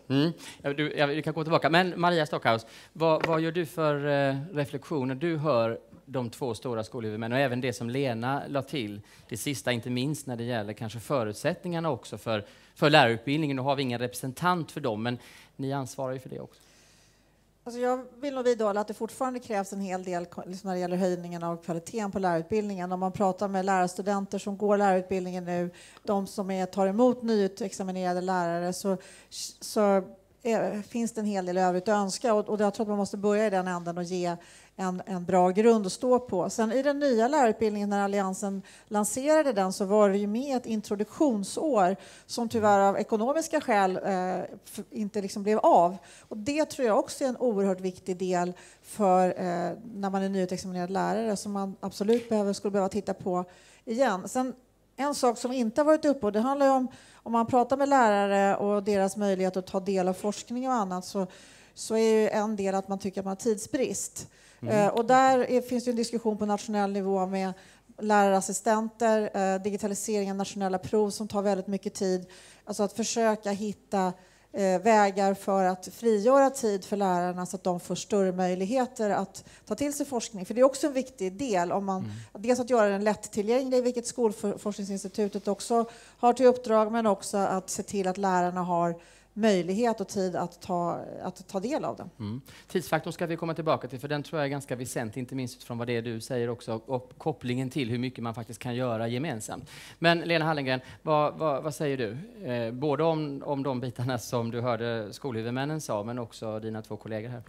Mm. Du, jag, du kan gå tillbaka. Men Maria Stockhaus, vad, vad gör du för eh, reflektioner? Du hör de två stora skolhuvudmännen och även det som Lena la till. Det sista, inte minst när det gäller kanske förutsättningarna också för, för lärarutbildningen. Nu har vi ingen representant för dem, men ni ansvarar ju för det också. Alltså jag vill nog vidhålla att det fortfarande krävs en hel del liksom när det gäller höjningen av kvaliteten på lärarutbildningen. Om man pratar med lärarstudenter som går lärarutbildningen nu, de som är, tar emot nyutexaminerade lärare, så, så är, finns det en hel del övrigt att önska. Och, och jag tror att man måste börja i den änden och ge en, en bra grund att stå på. Sen i den nya lärarutbildningen, när Alliansen lanserade den, så var det ju med ett introduktionsår som tyvärr av ekonomiska skäl eh, inte liksom blev av. Och det tror jag också är en oerhört viktig del för eh, när man är nyutexaminerad lärare, som man absolut behöver, skulle behöva titta på igen. Sen en sak som inte har varit uppe, och det handlar ju om om man pratar med lärare och deras möjlighet att ta del av forskning och annat, så, så är ju en del att man tycker att man har tidsbrist. Mm. Eh, och där är, finns det en diskussion på nationell nivå med lärarassistenter, eh, digitaliseringen, nationella prov som tar väldigt mycket tid. Alltså att försöka hitta eh, vägar för att frigöra tid för lärarna så att de får större möjligheter att ta till sig forskning. För det är också en viktig del, om man, mm. dels att göra den lättillgänglig, vilket Skolforskningsinstitutet också har till uppdrag, men också att se till att lärarna har möjlighet och tid att ta, att ta del av den. Mm. Tidsfaktorn ska vi komma tillbaka till, för den tror jag är ganska väsentlig, inte minst utifrån vad det är du säger också, och kopplingen till hur mycket man faktiskt kan göra gemensamt. Men Lena Hallengren, vad, vad, vad säger du? Eh, både om, om de bitarna som du hörde skolhuvudmännen sa, men också dina två kollegor här.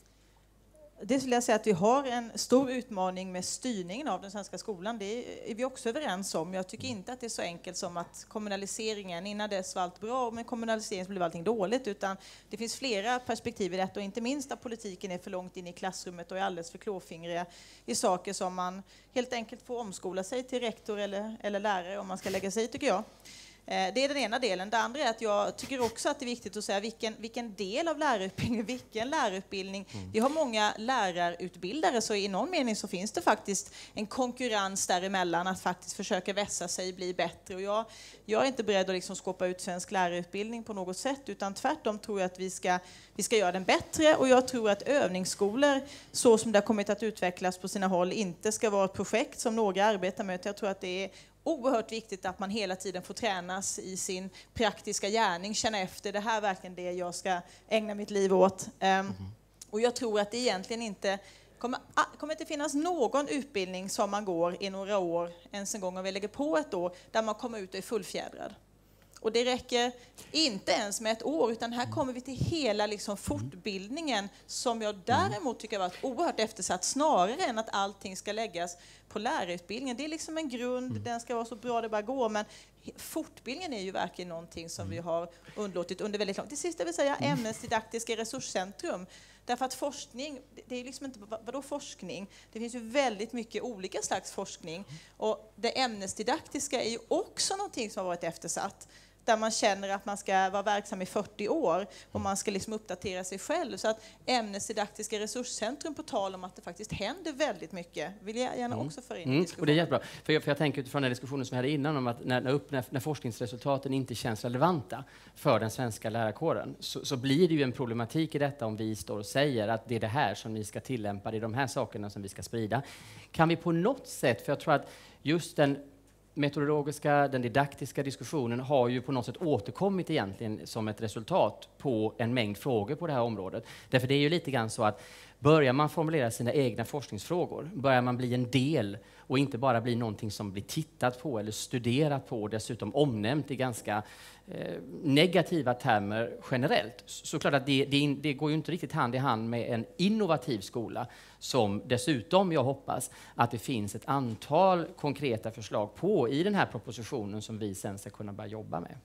Det skulle jag säga att vi har en stor utmaning med styrningen av den svenska skolan. Det är vi också överens om. Jag tycker inte att det är så enkelt som att kommunaliseringen, innan det var allt bra, men kommunaliseringen så blev allting dåligt, utan det finns flera perspektiv i detta, och inte minst att politiken är för långt in i klassrummet och är alldeles för klåfingriga i saker som man helt enkelt får omskola sig till rektor eller, eller lärare om man ska lägga sig i, tycker jag. Det är den ena delen. Det andra är att jag tycker också att det är viktigt att säga vilken, vilken del av lärarutbildningen, vilken lärarutbildning. Mm. Vi har många lärarutbildare, så i någon mening så finns det faktiskt en konkurrens däremellan att faktiskt försöka vässa sig, bli bättre. Och jag, jag är inte beredd att liksom skåpa ut svensk lärarutbildning på något sätt, utan tvärtom tror jag att vi ska, vi ska göra den bättre, och jag tror att övningsskolor, så som det har kommit att utvecklas på sina håll, inte ska vara ett projekt som några arbetar med. Jag tror att det är oerhört viktigt att man hela tiden får tränas i sin praktiska gärning, känna efter, det här är verkligen det jag ska ägna mitt liv åt. Mm. Um, och jag tror att det egentligen inte kommer, kommer inte finnas någon utbildning som man går i några år, ens en gång om vi lägger på ett år, där man kommer ut och är fullfjädrad. Och det räcker inte ens med ett år, utan här kommer vi till hela liksom fortbildningen, som jag däremot tycker har varit oerhört eftersatt, snarare än att allting ska läggas på lärarutbildningen. Det är liksom en grund, mm. den ska vara så bra det bara går, men fortbildningen är ju verkligen någonting som vi har underlåtit under väldigt långt. Till sist vill jag säga ämnesdidaktiska resurscentrum. Därför att forskning, det är liksom inte, vadå forskning? Det finns ju väldigt mycket olika slags forskning, och det ämnesdidaktiska är ju också någonting som har varit eftersatt, där man känner att man ska vara verksam i fyrtio år och man ska liksom uppdatera sig själv. Så att ämnesdidaktiska resurscentrum, på tal om att det faktiskt händer väldigt mycket, vill jag gärna också föra in i diskussionen. Mm. Och det är jättebra. För jag, för jag tänker utifrån den diskussionen som vi hade innan om att när, när, upp, när, när forskningsresultaten inte känns relevanta för den svenska lärarkåren, så, så blir det ju en problematik i detta om vi står och säger att det är det här som ni ska tillämpa, det är de här sakerna som vi ska sprida. Kan vi på något sätt, för jag tror att just den metodologiska, den didaktiska diskussionen har ju på något sätt återkommit egentligen som ett resultat på en mängd frågor på det här området. Därför det är ju lite grann så att börjar man formulera sina egna forskningsfrågor, börjar man bli en del och inte bara bli någonting som blir tittat på eller studerat på och dessutom omnämnt i ganska eh, negativa termer generellt. Så klart att det, det, det går ju inte riktigt hand i hand med en innovativ skola som dessutom, jag hoppas, att det finns ett antal konkreta förslag på i den här propositionen som vi sen ska kunna börja jobba med.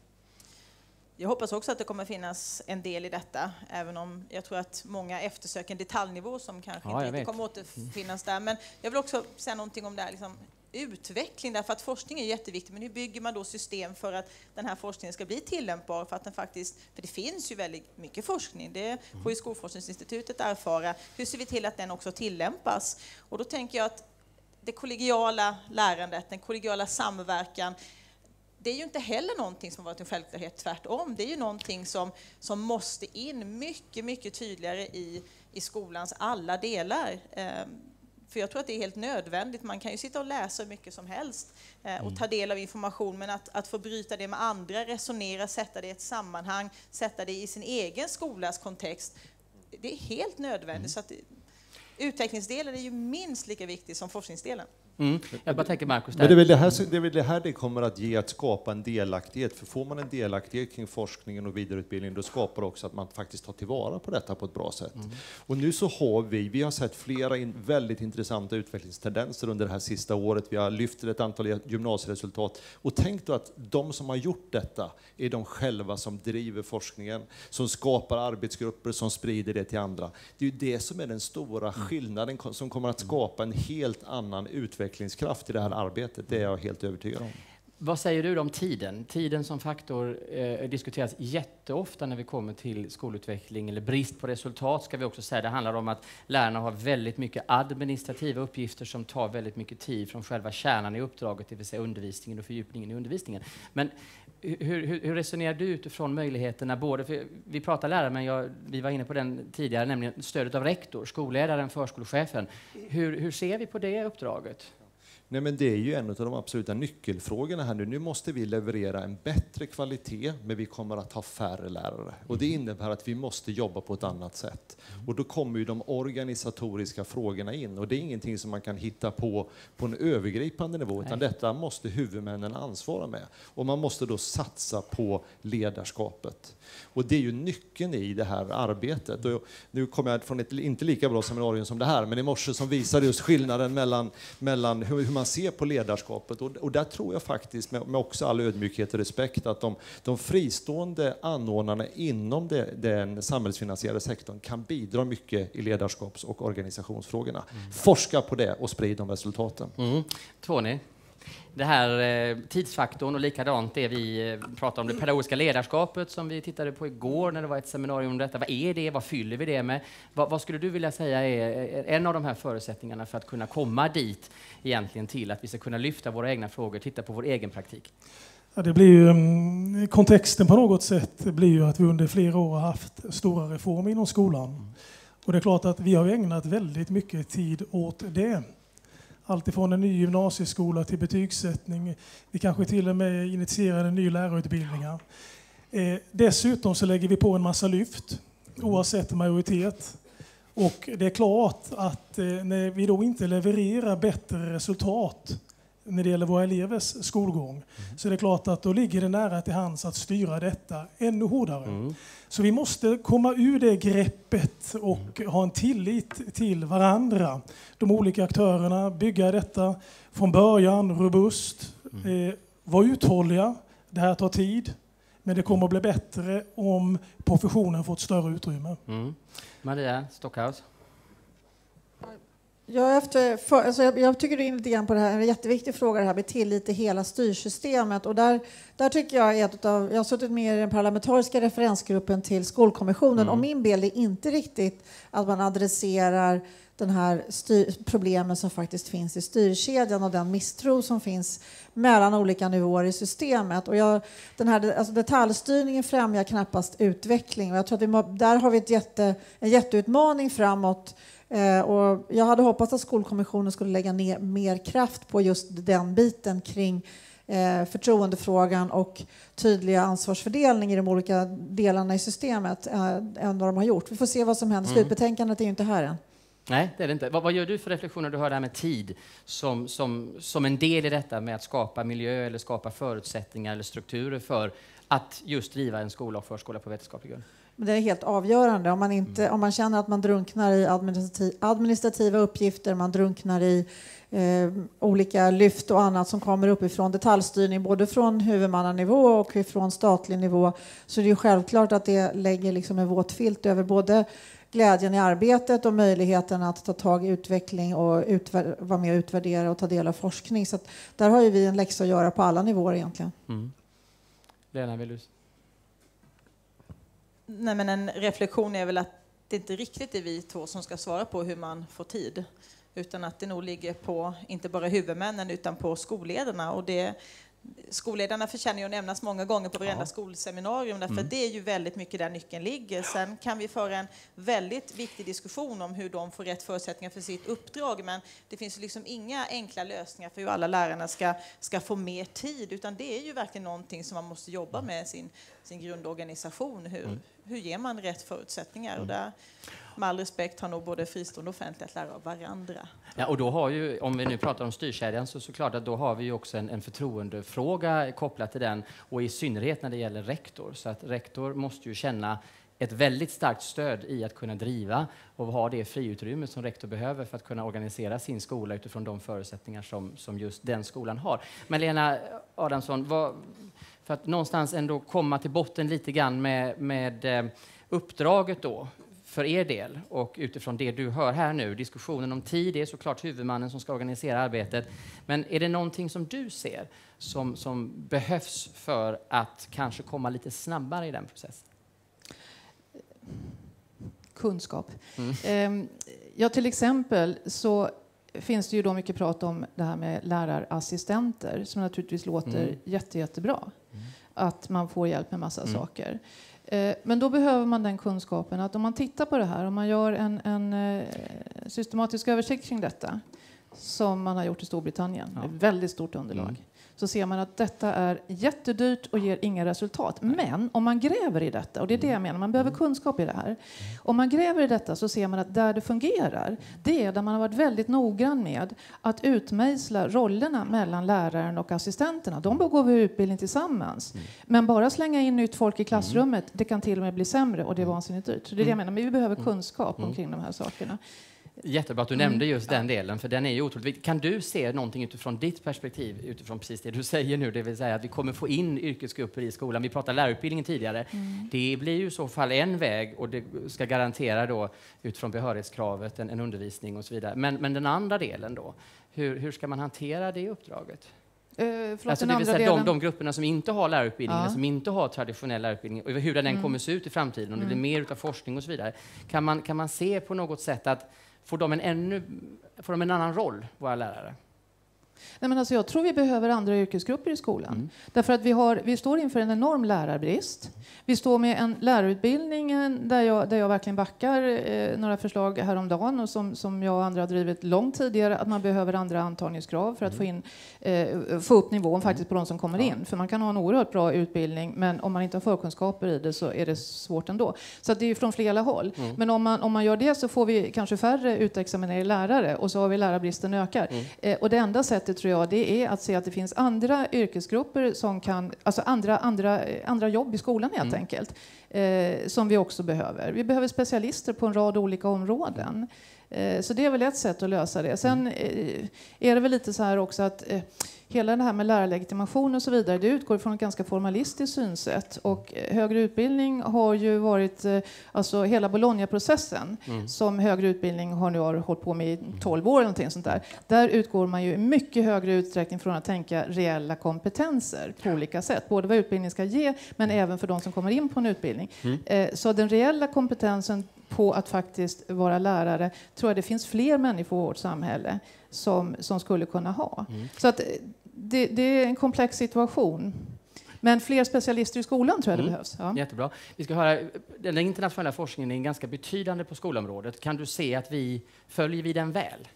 Jag hoppas också att det kommer finnas en del i detta, även om jag tror att många eftersöker en detaljnivå som kanske ja, inte kommer återfinnas där. Men jag vill också säga någonting om det här, liksom, utveckling, därför att forskning är jätteviktig, men hur bygger man då system för att den här forskningen ska bli tillämpbar, för att den faktiskt, för det finns ju väldigt mycket forskning, det får ju Skolforskningsinstitutet erfara. Hur ser vi till att den också tillämpas? Och då tänker jag att det kollegiala lärandet, den kollegiala samverkan, det är ju inte heller någonting som har varit en självklarhet, tvärtom. Det är ju någonting som, som måste in mycket, mycket tydligare i, i skolans alla delar. För jag tror att det är helt nödvändigt. Man kan ju sitta och läsa hur mycket som helst eh, och Mm. ta del av information, men att, att få bryta det med andra, resonera, sätta det i ett sammanhang, sätta det i sin egen skolas kontext, det är helt nödvändigt. Mm. Så att, utvecklingsdelen är ju minst lika viktig som forskningsdelen. Mm. Jag bara tänker Marcus där. Men det är, väl det, här, det är väl det här det kommer att ge, att skapa en delaktighet. För får man en delaktighet kring forskningen och vidareutbildning, då skapar det också att man faktiskt tar tillvara på detta på ett bra sätt. Mm. Och nu så har vi, vi har sett flera in, väldigt intressanta utvecklingstendenser under det här sista året. Vi har lyft ett antal gymnasieresultat. Och tänk då att de som har gjort detta är de själva som driver forskningen, som skapar arbetsgrupper, som sprider det till andra. Det är ju det som är den stora skillnaden som kommer att skapa en helt annan utveckling utvecklingskraft i det här arbetet, det är jag helt övertygad om. Vad säger du om tiden? Tiden som faktor eh, diskuteras jätteofta när vi kommer till skolutveckling, eller brist på resultat ska vi också säga. Det handlar om att lärarna har väldigt mycket administrativa uppgifter som tar väldigt mycket tid från själva kärnan i uppdraget, det vill säga undervisningen och fördjupningen i undervisningen. Men hur, hur, hur resonerar du utifrån möjligheterna, både för, vi pratar lärare, men jag, vi var inne på den tidigare, nämligen stödet av rektor, skolledaren, förskolechefen. Hur, hur ser vi på det uppdraget? Nej, men det är ju en av de absoluta nyckelfrågorna här nu. Nu måste vi leverera en bättre kvalitet, men vi kommer att ha färre lärare. Och det innebär att vi måste jobba på ett annat sätt. Och då kommer ju de organisatoriska frågorna in. Och det är ingenting som man kan hitta på på en övergripande nivå, utan Nej. detta måste huvudmännen ansvara med. Och man måste då satsa på ledarskapet. Och det är ju nyckeln i det här arbetet. Och nu kommer jag från ett inte lika bra seminarium som det här, men i morse som visade just skillnaden mellan, mellan hur, hur man ser på ledarskapet. Och, och där tror jag faktiskt, med, med också all ödmjukhet och respekt, att de, de fristående anordnarna inom det, den samhällsfinansierade sektorn kan bidra mycket i ledarskaps- och organisationsfrågorna. Mm. Forska på det och sprid de resultaten. Mm. Tony? Det här eh, tidsfaktorn och likadant det vi eh, pratar om, det pedagogiska ledarskapet som vi tittade på igår när det var ett seminarium om detta. Vad är det? Vad fyller vi det med? Vad, vad skulle du vilja säga är en av de här förutsättningarna för att kunna komma dit egentligen till att vi ska kunna lyfta våra egna frågor, titta på vår egen praktik? Ja, det blir ju, kontexten på något sätt blir ju att vi under flera år har haft stora reformer inom skolan. Mm. Och det är klart att vi har ägnat väldigt mycket tid åt det. Allt ifrån en ny gymnasieskola till betygssättning. Vi kanske till och med initierar en ny lärarutbildningar. Eh, dessutom så lägger vi på en massa lyft, oavsett majoritet. Och det är klart att eh, när vi då inte levererar bättre resultat när det gäller våra elevers skolgång, mm. så är det klart att då ligger det nära till hands att styra detta ännu hårdare. Mm. Så vi måste komma ur det greppet och mm. ha en tillit till varandra. De olika aktörerna, bygga detta från början robust, mm. eh, vara uthålliga. Det här tar tid, men det kommer att bli bättre om professionen får ett större utrymme. Mm. Maria Stockhaus. Jag, efter, för, alltså jag, jag tycker du är lite grann på det här, en jätteviktig fråga det här med tillit till hela styrsystemet. Och där, där tycker jag att jag har suttit med i den parlamentariska referensgruppen till Skolkommissionen mm. och min bild är inte riktigt att man adresserar den här styr, problemen som faktiskt finns i styrkedjan och den misstro som finns mellan olika nivåer i systemet. Och jag, den här, alltså detaljstyrningen främjar knappast utveckling. Och jag tror att vi, där har vi ett jätte, en jätteutmaning framåt. Eh, och jag hade hoppats att Skolkommissionen skulle lägga ner mer kraft på just den biten kring eh, förtroendefrågan och tydliga ansvarsfördelning i de olika delarna i systemet eh, än vad de har gjort. Vi får se vad som händer. Mm. Slutbetänkandet är ju inte här än. Nej, det är det inte. Vad, vad gör du för reflektioner du hör det här med tid som, som, som en del i detta med att skapa miljö eller skapa förutsättningar eller strukturer för att just driva en skola och förskola på vetenskaplig grund? Men det är helt avgörande. Om man, inte, mm. om man känner att man drunknar i administrativ, administrativa uppgifter, man drunknar i eh, olika lyft och annat som kommer uppifrån detaljstyrning, både från huvudmannanivå och från statlig nivå, så det är ju självklart att det lägger liksom en våt filt över både glädjen i arbetet och möjligheten att ta tag i utveckling och utvär- vara med och utvärdera och ta del av forskning. Så att där har ju vi en läxa att göra på alla nivåer egentligen. Mm. Lena, vill du? Nej, men en reflektion är väl att det inte riktigt är vi två som ska svara på hur man får tid, utan att det nog ligger på inte bara huvudmännen utan på skolledarna. Och det, Skolledarna förtjänar ju att nämnas många gånger på varenda ja. skolseminarium, därför mm. det är ju väldigt mycket där nyckeln ligger. Sen kan vi föra en väldigt viktig diskussion om hur de får rätt förutsättningar för sitt uppdrag, men det finns liksom inga enkla lösningar för hur alla lärarna ska, ska få mer tid, utan det är ju verkligen någonting som man måste jobba med sin, sin grundorganisation. Hur, mm. hur ger man rätt förutsättningar? Mm. Och där, med all respekt, har nog både fristående och offentliga att lära av varandra. Ja, och då har ju, om vi nu pratar om styrkedjan, så såklart att då har vi ju också en, en förtroendefråga kopplat till den, och i synnerhet när det gäller rektor. Så att rektor måste ju känna ett väldigt starkt stöd i att kunna driva och ha det friutrymme som rektor behöver för att kunna organisera sin skola utifrån de förutsättningar som, som just den skolan har. Men Lena Adamsson, vad, för att någonstans ändå komma till botten lite grann med, med uppdraget då, för er del, och utifrån det du hör här nu, diskussionen om tid, det är såklart huvudmannen som ska organisera arbetet. Men är det någonting som du ser som, som behövs för att kanske komma lite snabbare i den processen? Kunskap. Mm. Ja, till exempel så finns det ju då mycket prat om det här med lärarassistenter, som naturligtvis låter mm. jätte, jättebra. Mm. Att man får hjälp med massa mm. saker. Men då behöver man den kunskapen att om man tittar på det här, om man gör en, en systematisk översikt kring detta, som man har gjort i Storbritannien, ja. med väldigt stort underlag, mm. så ser man att detta är jättedyrt och ger inga resultat. Men om man gräver i detta, och det är det jag menar, man behöver kunskap i det här. Om man gräver i detta så ser man att där det fungerar, det är där man har varit väldigt noggrann med att utmejsla rollerna mellan läraren och assistenterna. De bör gå över utbildning tillsammans. Mm. Men bara slänga in nytt folk i klassrummet, det kan till och med bli sämre, och det är vansinnigt dyrt. Så det är det jag menar, men vi behöver kunskap mm. omkring de här sakerna. Jättebra att du mm. nämnde just den delen, för den är ju otroligt viktig. Kan du se någonting utifrån ditt perspektiv, utifrån precis det du säger nu, det vill säga att vi kommer få in yrkesgrupper i skolan. Vi pratade lärarutbildningen tidigare. Mm. Det blir ju i så fall en väg, och det ska garantera då utifrån behörighetskravet en, en undervisning och så vidare. Men, men den andra delen då, hur, hur ska man hantera det uppdraget? Uh, alltså det vill säga de, de grupperna som inte har lärarutbildning, ja. som inte har traditionell lärarutbildning, och hur den mm. kommer se ut i framtiden, om mm. det blir mer utav forskning och så vidare. Kan man, kan man se på något sätt att får de en, ännu, får de en annan roll, våra lärare? Nej, men alltså jag tror vi behöver andra yrkesgrupper i skolan. Mm. Därför att vi, har, vi står inför en enorm lärarbrist. Vi står med en lärarutbildning där jag, där jag verkligen backar eh, några förslag häromdagen, och som, som jag och andra har drivit långt tidigare, att man behöver andra antagningskrav för att mm. få, in, eh, få upp nivån faktiskt på de som kommer ja. in. För man kan ha en oerhört bra utbildning, men om man inte har förkunskaper i det så är det svårt ändå. Så att det är från flera håll. Mm. Men om man, om man gör det så får vi kanske färre utexaminerade lärare, och så har vi lärarbristen ökar. Mm. Eh, och det enda sättet tror jag, det är att se att det finns andra yrkesgrupper som kan, alltså andra, andra, andra jobb i skolan helt mm. enkelt, eh, som vi också behöver. Vi behöver specialister på en rad olika områden. Eh, så det är väl ett sätt att lösa det. Sen eh, är det väl lite så här också att eh, hela det här med lärarlegitimation och så vidare, det utgår från ett ganska formalistiskt synsätt. Och högre utbildning har ju varit, alltså hela Bologna-processen, mm. som högre utbildning har nu har hållit på med i tolv år eller någonting sånt där. Där utgår man ju i mycket högre utsträckning från att tänka reella kompetenser på olika sätt. Både vad utbildning ska ge, men även för de som kommer in på en utbildning. Mm. Så den reella kompetensen på att faktiskt vara lärare, tror jag det finns fler människor i vårt samhälle som, som skulle kunna ha. Mm. Så att det, det är en komplex situation. Men fler specialister i skolan tror jag det mm. behövs. Ja. Jättebra. Vi ska höra, den internationella forskningen är ganska betydande på skolområdet. Kan du se att vi följer vi den väl?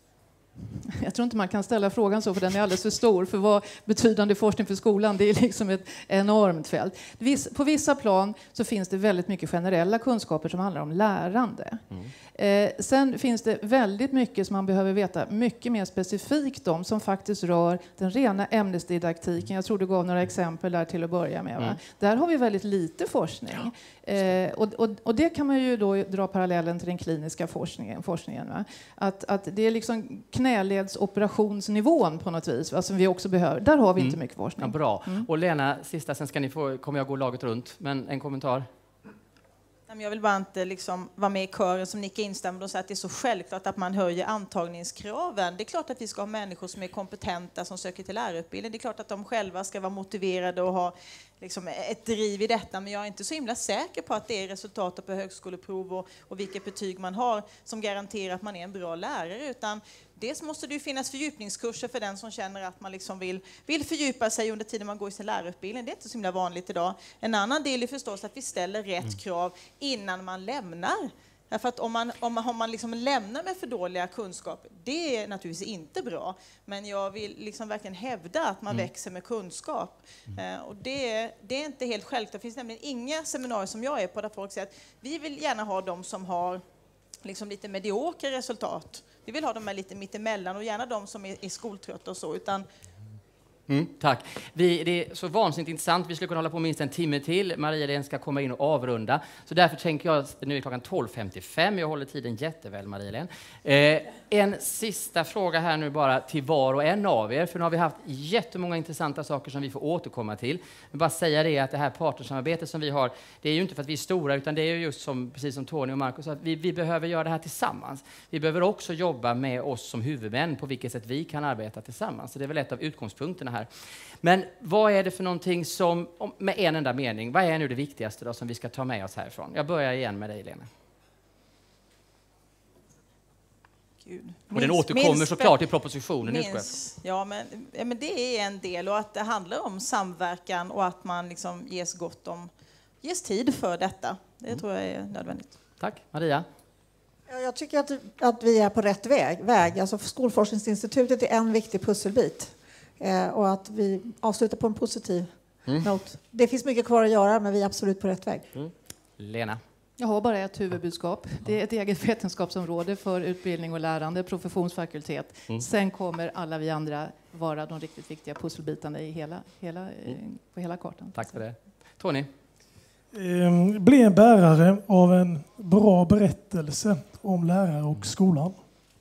Jag tror inte man kan ställa frågan så, för den är alldeles för stor. För vad betydande forskning för skolan, det är liksom ett enormt fält. På vissa plan så finns det väldigt mycket generella kunskaper som handlar om lärande. Mm. Eh, sen finns det väldigt mycket som man behöver veta mycket mer specifikt om, som faktiskt rör den rena ämnesdidaktiken. Jag tror du gav några exempel där till att börja med. Va? Mm. Där har vi väldigt lite forskning. Ja. Eh, och, och, och det kan man ju då dra parallellen till den kliniska forskningen. forskningen va? Att, att det är liksom knäledsoperationsnivån på något vis, alltså vi också behöver. Där har vi mm. inte mycket forskning. Ja, bra. Mm. Och Lena, sista, sen ska ni få, kommer jag gå laget runt, men en kommentar? Jag vill bara inte liksom vara med i kören som Nicka instämmer och säga att det är så självklart att man höjer antagningskraven. Det är klart att vi ska ha människor som är kompetenta som söker till lärarutbildning. Det är klart att de själva ska vara motiverade och ha liksom ett driv i detta, men jag är inte så himla säker på att det är resultatet på högskoleprov och, och vilket betyg man har som garanterar att man är en bra lärare, utan Dels måste det ju finnas fördjupningskurser för den som känner att man liksom vill, vill fördjupa sig under tiden man går i sin lärarutbildning. Det är inte så himla vanligt idag. En annan del är förstås att vi ställer rätt mm. krav innan man lämnar. Därför att om man, om man, om man liksom lämnar med för dåliga kunskaper, det är naturligtvis inte bra. Men jag vill liksom verkligen hävda att man mm. växer med kunskap. Mm. Uh, och det, det är inte helt självklart. Det finns nämligen inga seminarier som jag är på där folk säger att vi vill gärna ha de som har liksom lite mediokra resultat. Vi vill ha dem lite mittemellan och gärna de som är, är skoltrötta och så. Utan Mm, tack. Vi, det är så vansinnigt intressant. Vi skulle kunna hålla på minst en timme till. Maria-Helene ska komma in och avrunda. Så därför tänker jag, nu är klockan tolv femtiofem. Jag håller tiden jätteväl, Maria-Helene. Eh, en sista fråga här nu bara till var och en av er. För nu har vi haft jättemånga intressanta saker som vi får återkomma till. Men bara säga det att det här partnersamarbetet som vi har, det är ju inte för att vi är stora, utan det är ju just som, precis som Tony och Marcus, att vi, vi behöver göra det här tillsammans. Vi behöver också jobba med oss som huvudmän på vilket sätt vi kan arbeta tillsammans. Så det är väl ett av utgångspunkterna här. Men vad är det för någonting som, med en enda mening, vad är nu det viktigaste då som vi ska ta med oss härifrån? Jag börjar igen med dig, Lena. Gud. Och den återkommer såklart i propositionen. Minns, ja, men, ja, men det är en del, och att det handlar om samverkan och att man liksom ges gott om, ges tid för detta. Det mm. tror jag är nödvändigt. Tack. Maria? Jag tycker att, att vi är på rätt väg. väg. Alltså Skolforskningsinstitutet är en viktig pusselbit. Eh, och att vi avslutar på en positiv mm. not. Det finns mycket kvar att göra, men vi är absolut på rätt väg. Mm. Lena? Jag har bara ett huvudbudskap. Det är ett eget vetenskapsområde för utbildning och lärande, professionsfakultet. Mm. Sen kommer alla vi andra vara de riktigt viktiga pusselbitarna i hela, hela, mm. på hela kartan. Tack för det. Tony? Eh, bli en bärare av en bra berättelse om lärare och skolan.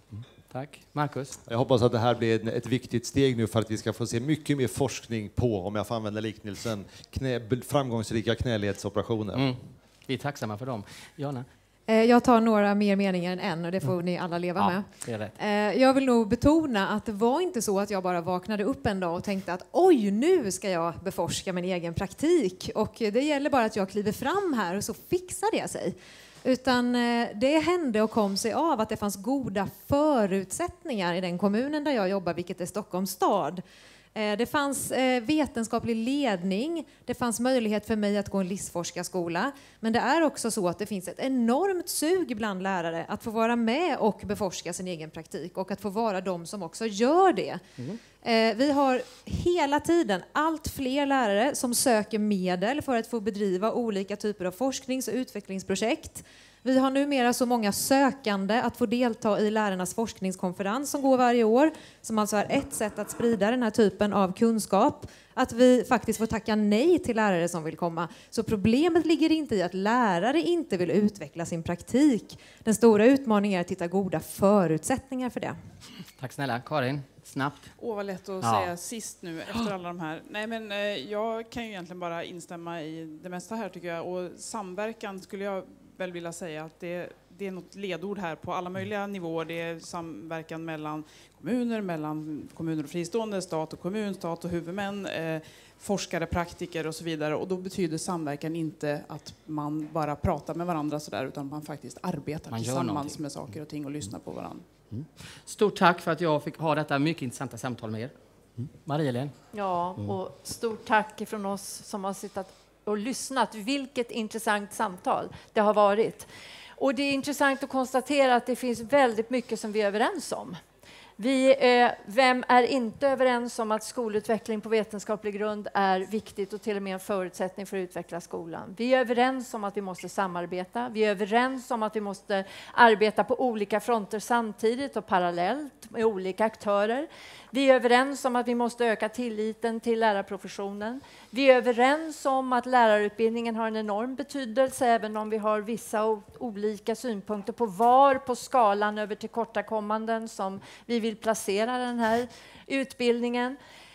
Tack. Marcus? Jag hoppas att det här blir ett viktigt steg nu för att vi ska få se mycket mer forskning på, om jag får använda liknelsen, knä, framgångsrika knäledsoperationer. Mm. Vi är tacksamma för dem. Jana? Jag tar några mer meningar än en och det får mm. ni alla leva ja, med. Det är rätt. Jag vill nog betona att det var inte så att jag bara vaknade upp en dag och tänkte att oj, nu ska jag beforska min egen praktik. Och det gäller bara att jag kliver fram här och så fixar det sig. Utan det hände och kom sig av att det fanns goda förutsättningar i den kommunen där jag jobbar, vilket är Stockholms stad. Det fanns vetenskaplig ledning, det fanns möjlighet för mig att gå en livsforskarskola. Men det är också så att det finns ett enormt sug bland lärare att få vara med och beforska sin egen praktik och att få vara de som också gör det. Mm. Vi har hela tiden allt fler lärare som söker medel för att få bedriva olika typer av forsknings- och utvecklingsprojekt. Vi har numera så många sökande att få delta i lärarnas forskningskonferens som går varje år, som alltså är ett sätt att sprida den här typen av kunskap, att vi faktiskt får tacka nej till lärare som vill komma. Så problemet ligger inte i att lärare inte vill utveckla sin praktik. Den stora utmaningen är att hitta goda förutsättningar för det. Tack snälla. Karin, snabbt. Åh, vad lätt att ja. säga sist nu efter alla de här. Nej, men eh, jag kan ju egentligen bara instämma i det mesta här, tycker jag. Och samverkan skulle jag väl vilja säga att det, det är något ledord här på alla möjliga nivåer. Det är samverkan mellan kommuner, mellan kommuner och fristående, stat och kommun, stat och huvudmän, eh, forskare, praktiker och så vidare. Och då betyder samverkan inte att man bara pratar med varandra sådär, utan man faktiskt arbetar man tillsammans med saker och ting och lyssnar på varandra. Mm. Stort tack för att jag fick ha detta mycket intressanta samtal med er. Mm. Maria-Helene? Ja, och stort tack från oss som har suttit och lyssnat. Vilket intressant samtal det har varit. Och det är intressant att konstatera att det finns väldigt mycket som vi är överens om. Vi, eh, vem är inte överens om att skolutveckling på vetenskaplig grund är viktigt och till och med en förutsättning för att utveckla skolan? Vi är överens om att vi måste samarbeta. Vi är överens om att vi måste arbeta på olika fronter samtidigt och parallellt med olika aktörer. Vi är överens om att vi måste öka tilliten till lärarprofessionen. Vi är överens om att lärarutbildningen har en enorm betydelse, även om vi har vissa olika synpunkter på var på skalan över tillkortakommanden som vi vill placera den här utbildningen.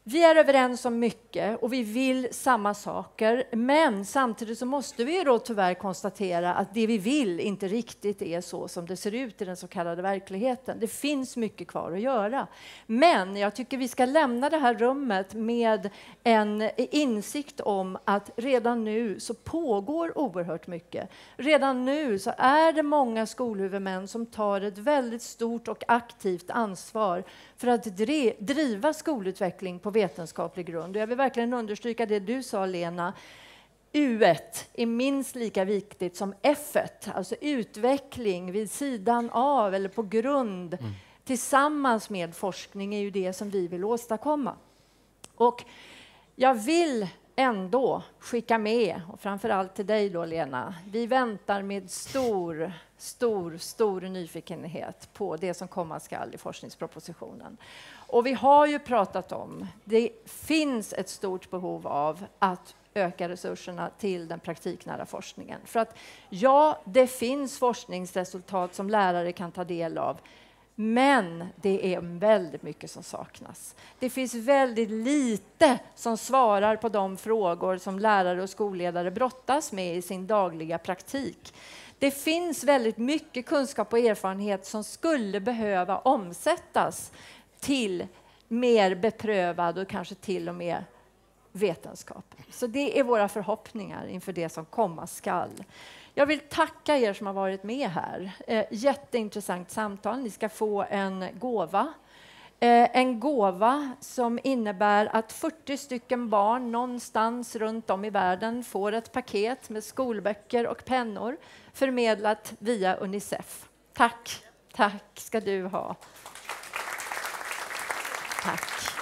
Vi är överens om mycket och vi vill samma saker, men samtidigt så måste vi då tyvärr konstatera att det vi vill inte riktigt är så som det ser ut i den så kallade verkligheten. Det finns mycket kvar att göra. Men jag tycker vi ska lämna det här rummet med en insikt om att redan nu så pågår oerhört mycket. Redan nu så är det många skolhuvudmän som tar ett väldigt stort och aktivt ansvar för att driva skolutveckling på vetenskaplig grund. Och jag vill verkligen understryka det du sa, Lena. U ett är minst lika viktigt som F ett, alltså utveckling vid sidan av eller på grund mm. tillsammans med forskning är ju det som vi vill åstadkomma. Och jag vill ändå skicka med, och framförallt till dig då, Lena, vi väntar med stor, stor, stor nyfikenhet på det som komma skall i forskningspropositionen. Och vi har ju pratat om, det finns ett stort behov av att öka resurserna till den praktiknära forskningen. För att ja, det finns forskningsresultat som lärare kan ta del av, men det är väldigt mycket som saknas. Det finns väldigt lite som svarar på de frågor som lärare och skolledare brottas med i sin dagliga praktik. Det finns väldigt mycket kunskap och erfarenhet som skulle behöva omsättas till mer beprövad och kanske till och med vetenskap. Så det är våra förhoppningar inför det som komma skall. Jag vill tacka er som har varit med här. Eh, jätteintressant samtal. Ni ska få en gåva. Eh, en gåva som innebär att fyrtio stycken barn någonstans runt om i världen får ett paket med skolböcker och pennor förmedlat via Unicef. Tack. Tack ska du ha. Tack.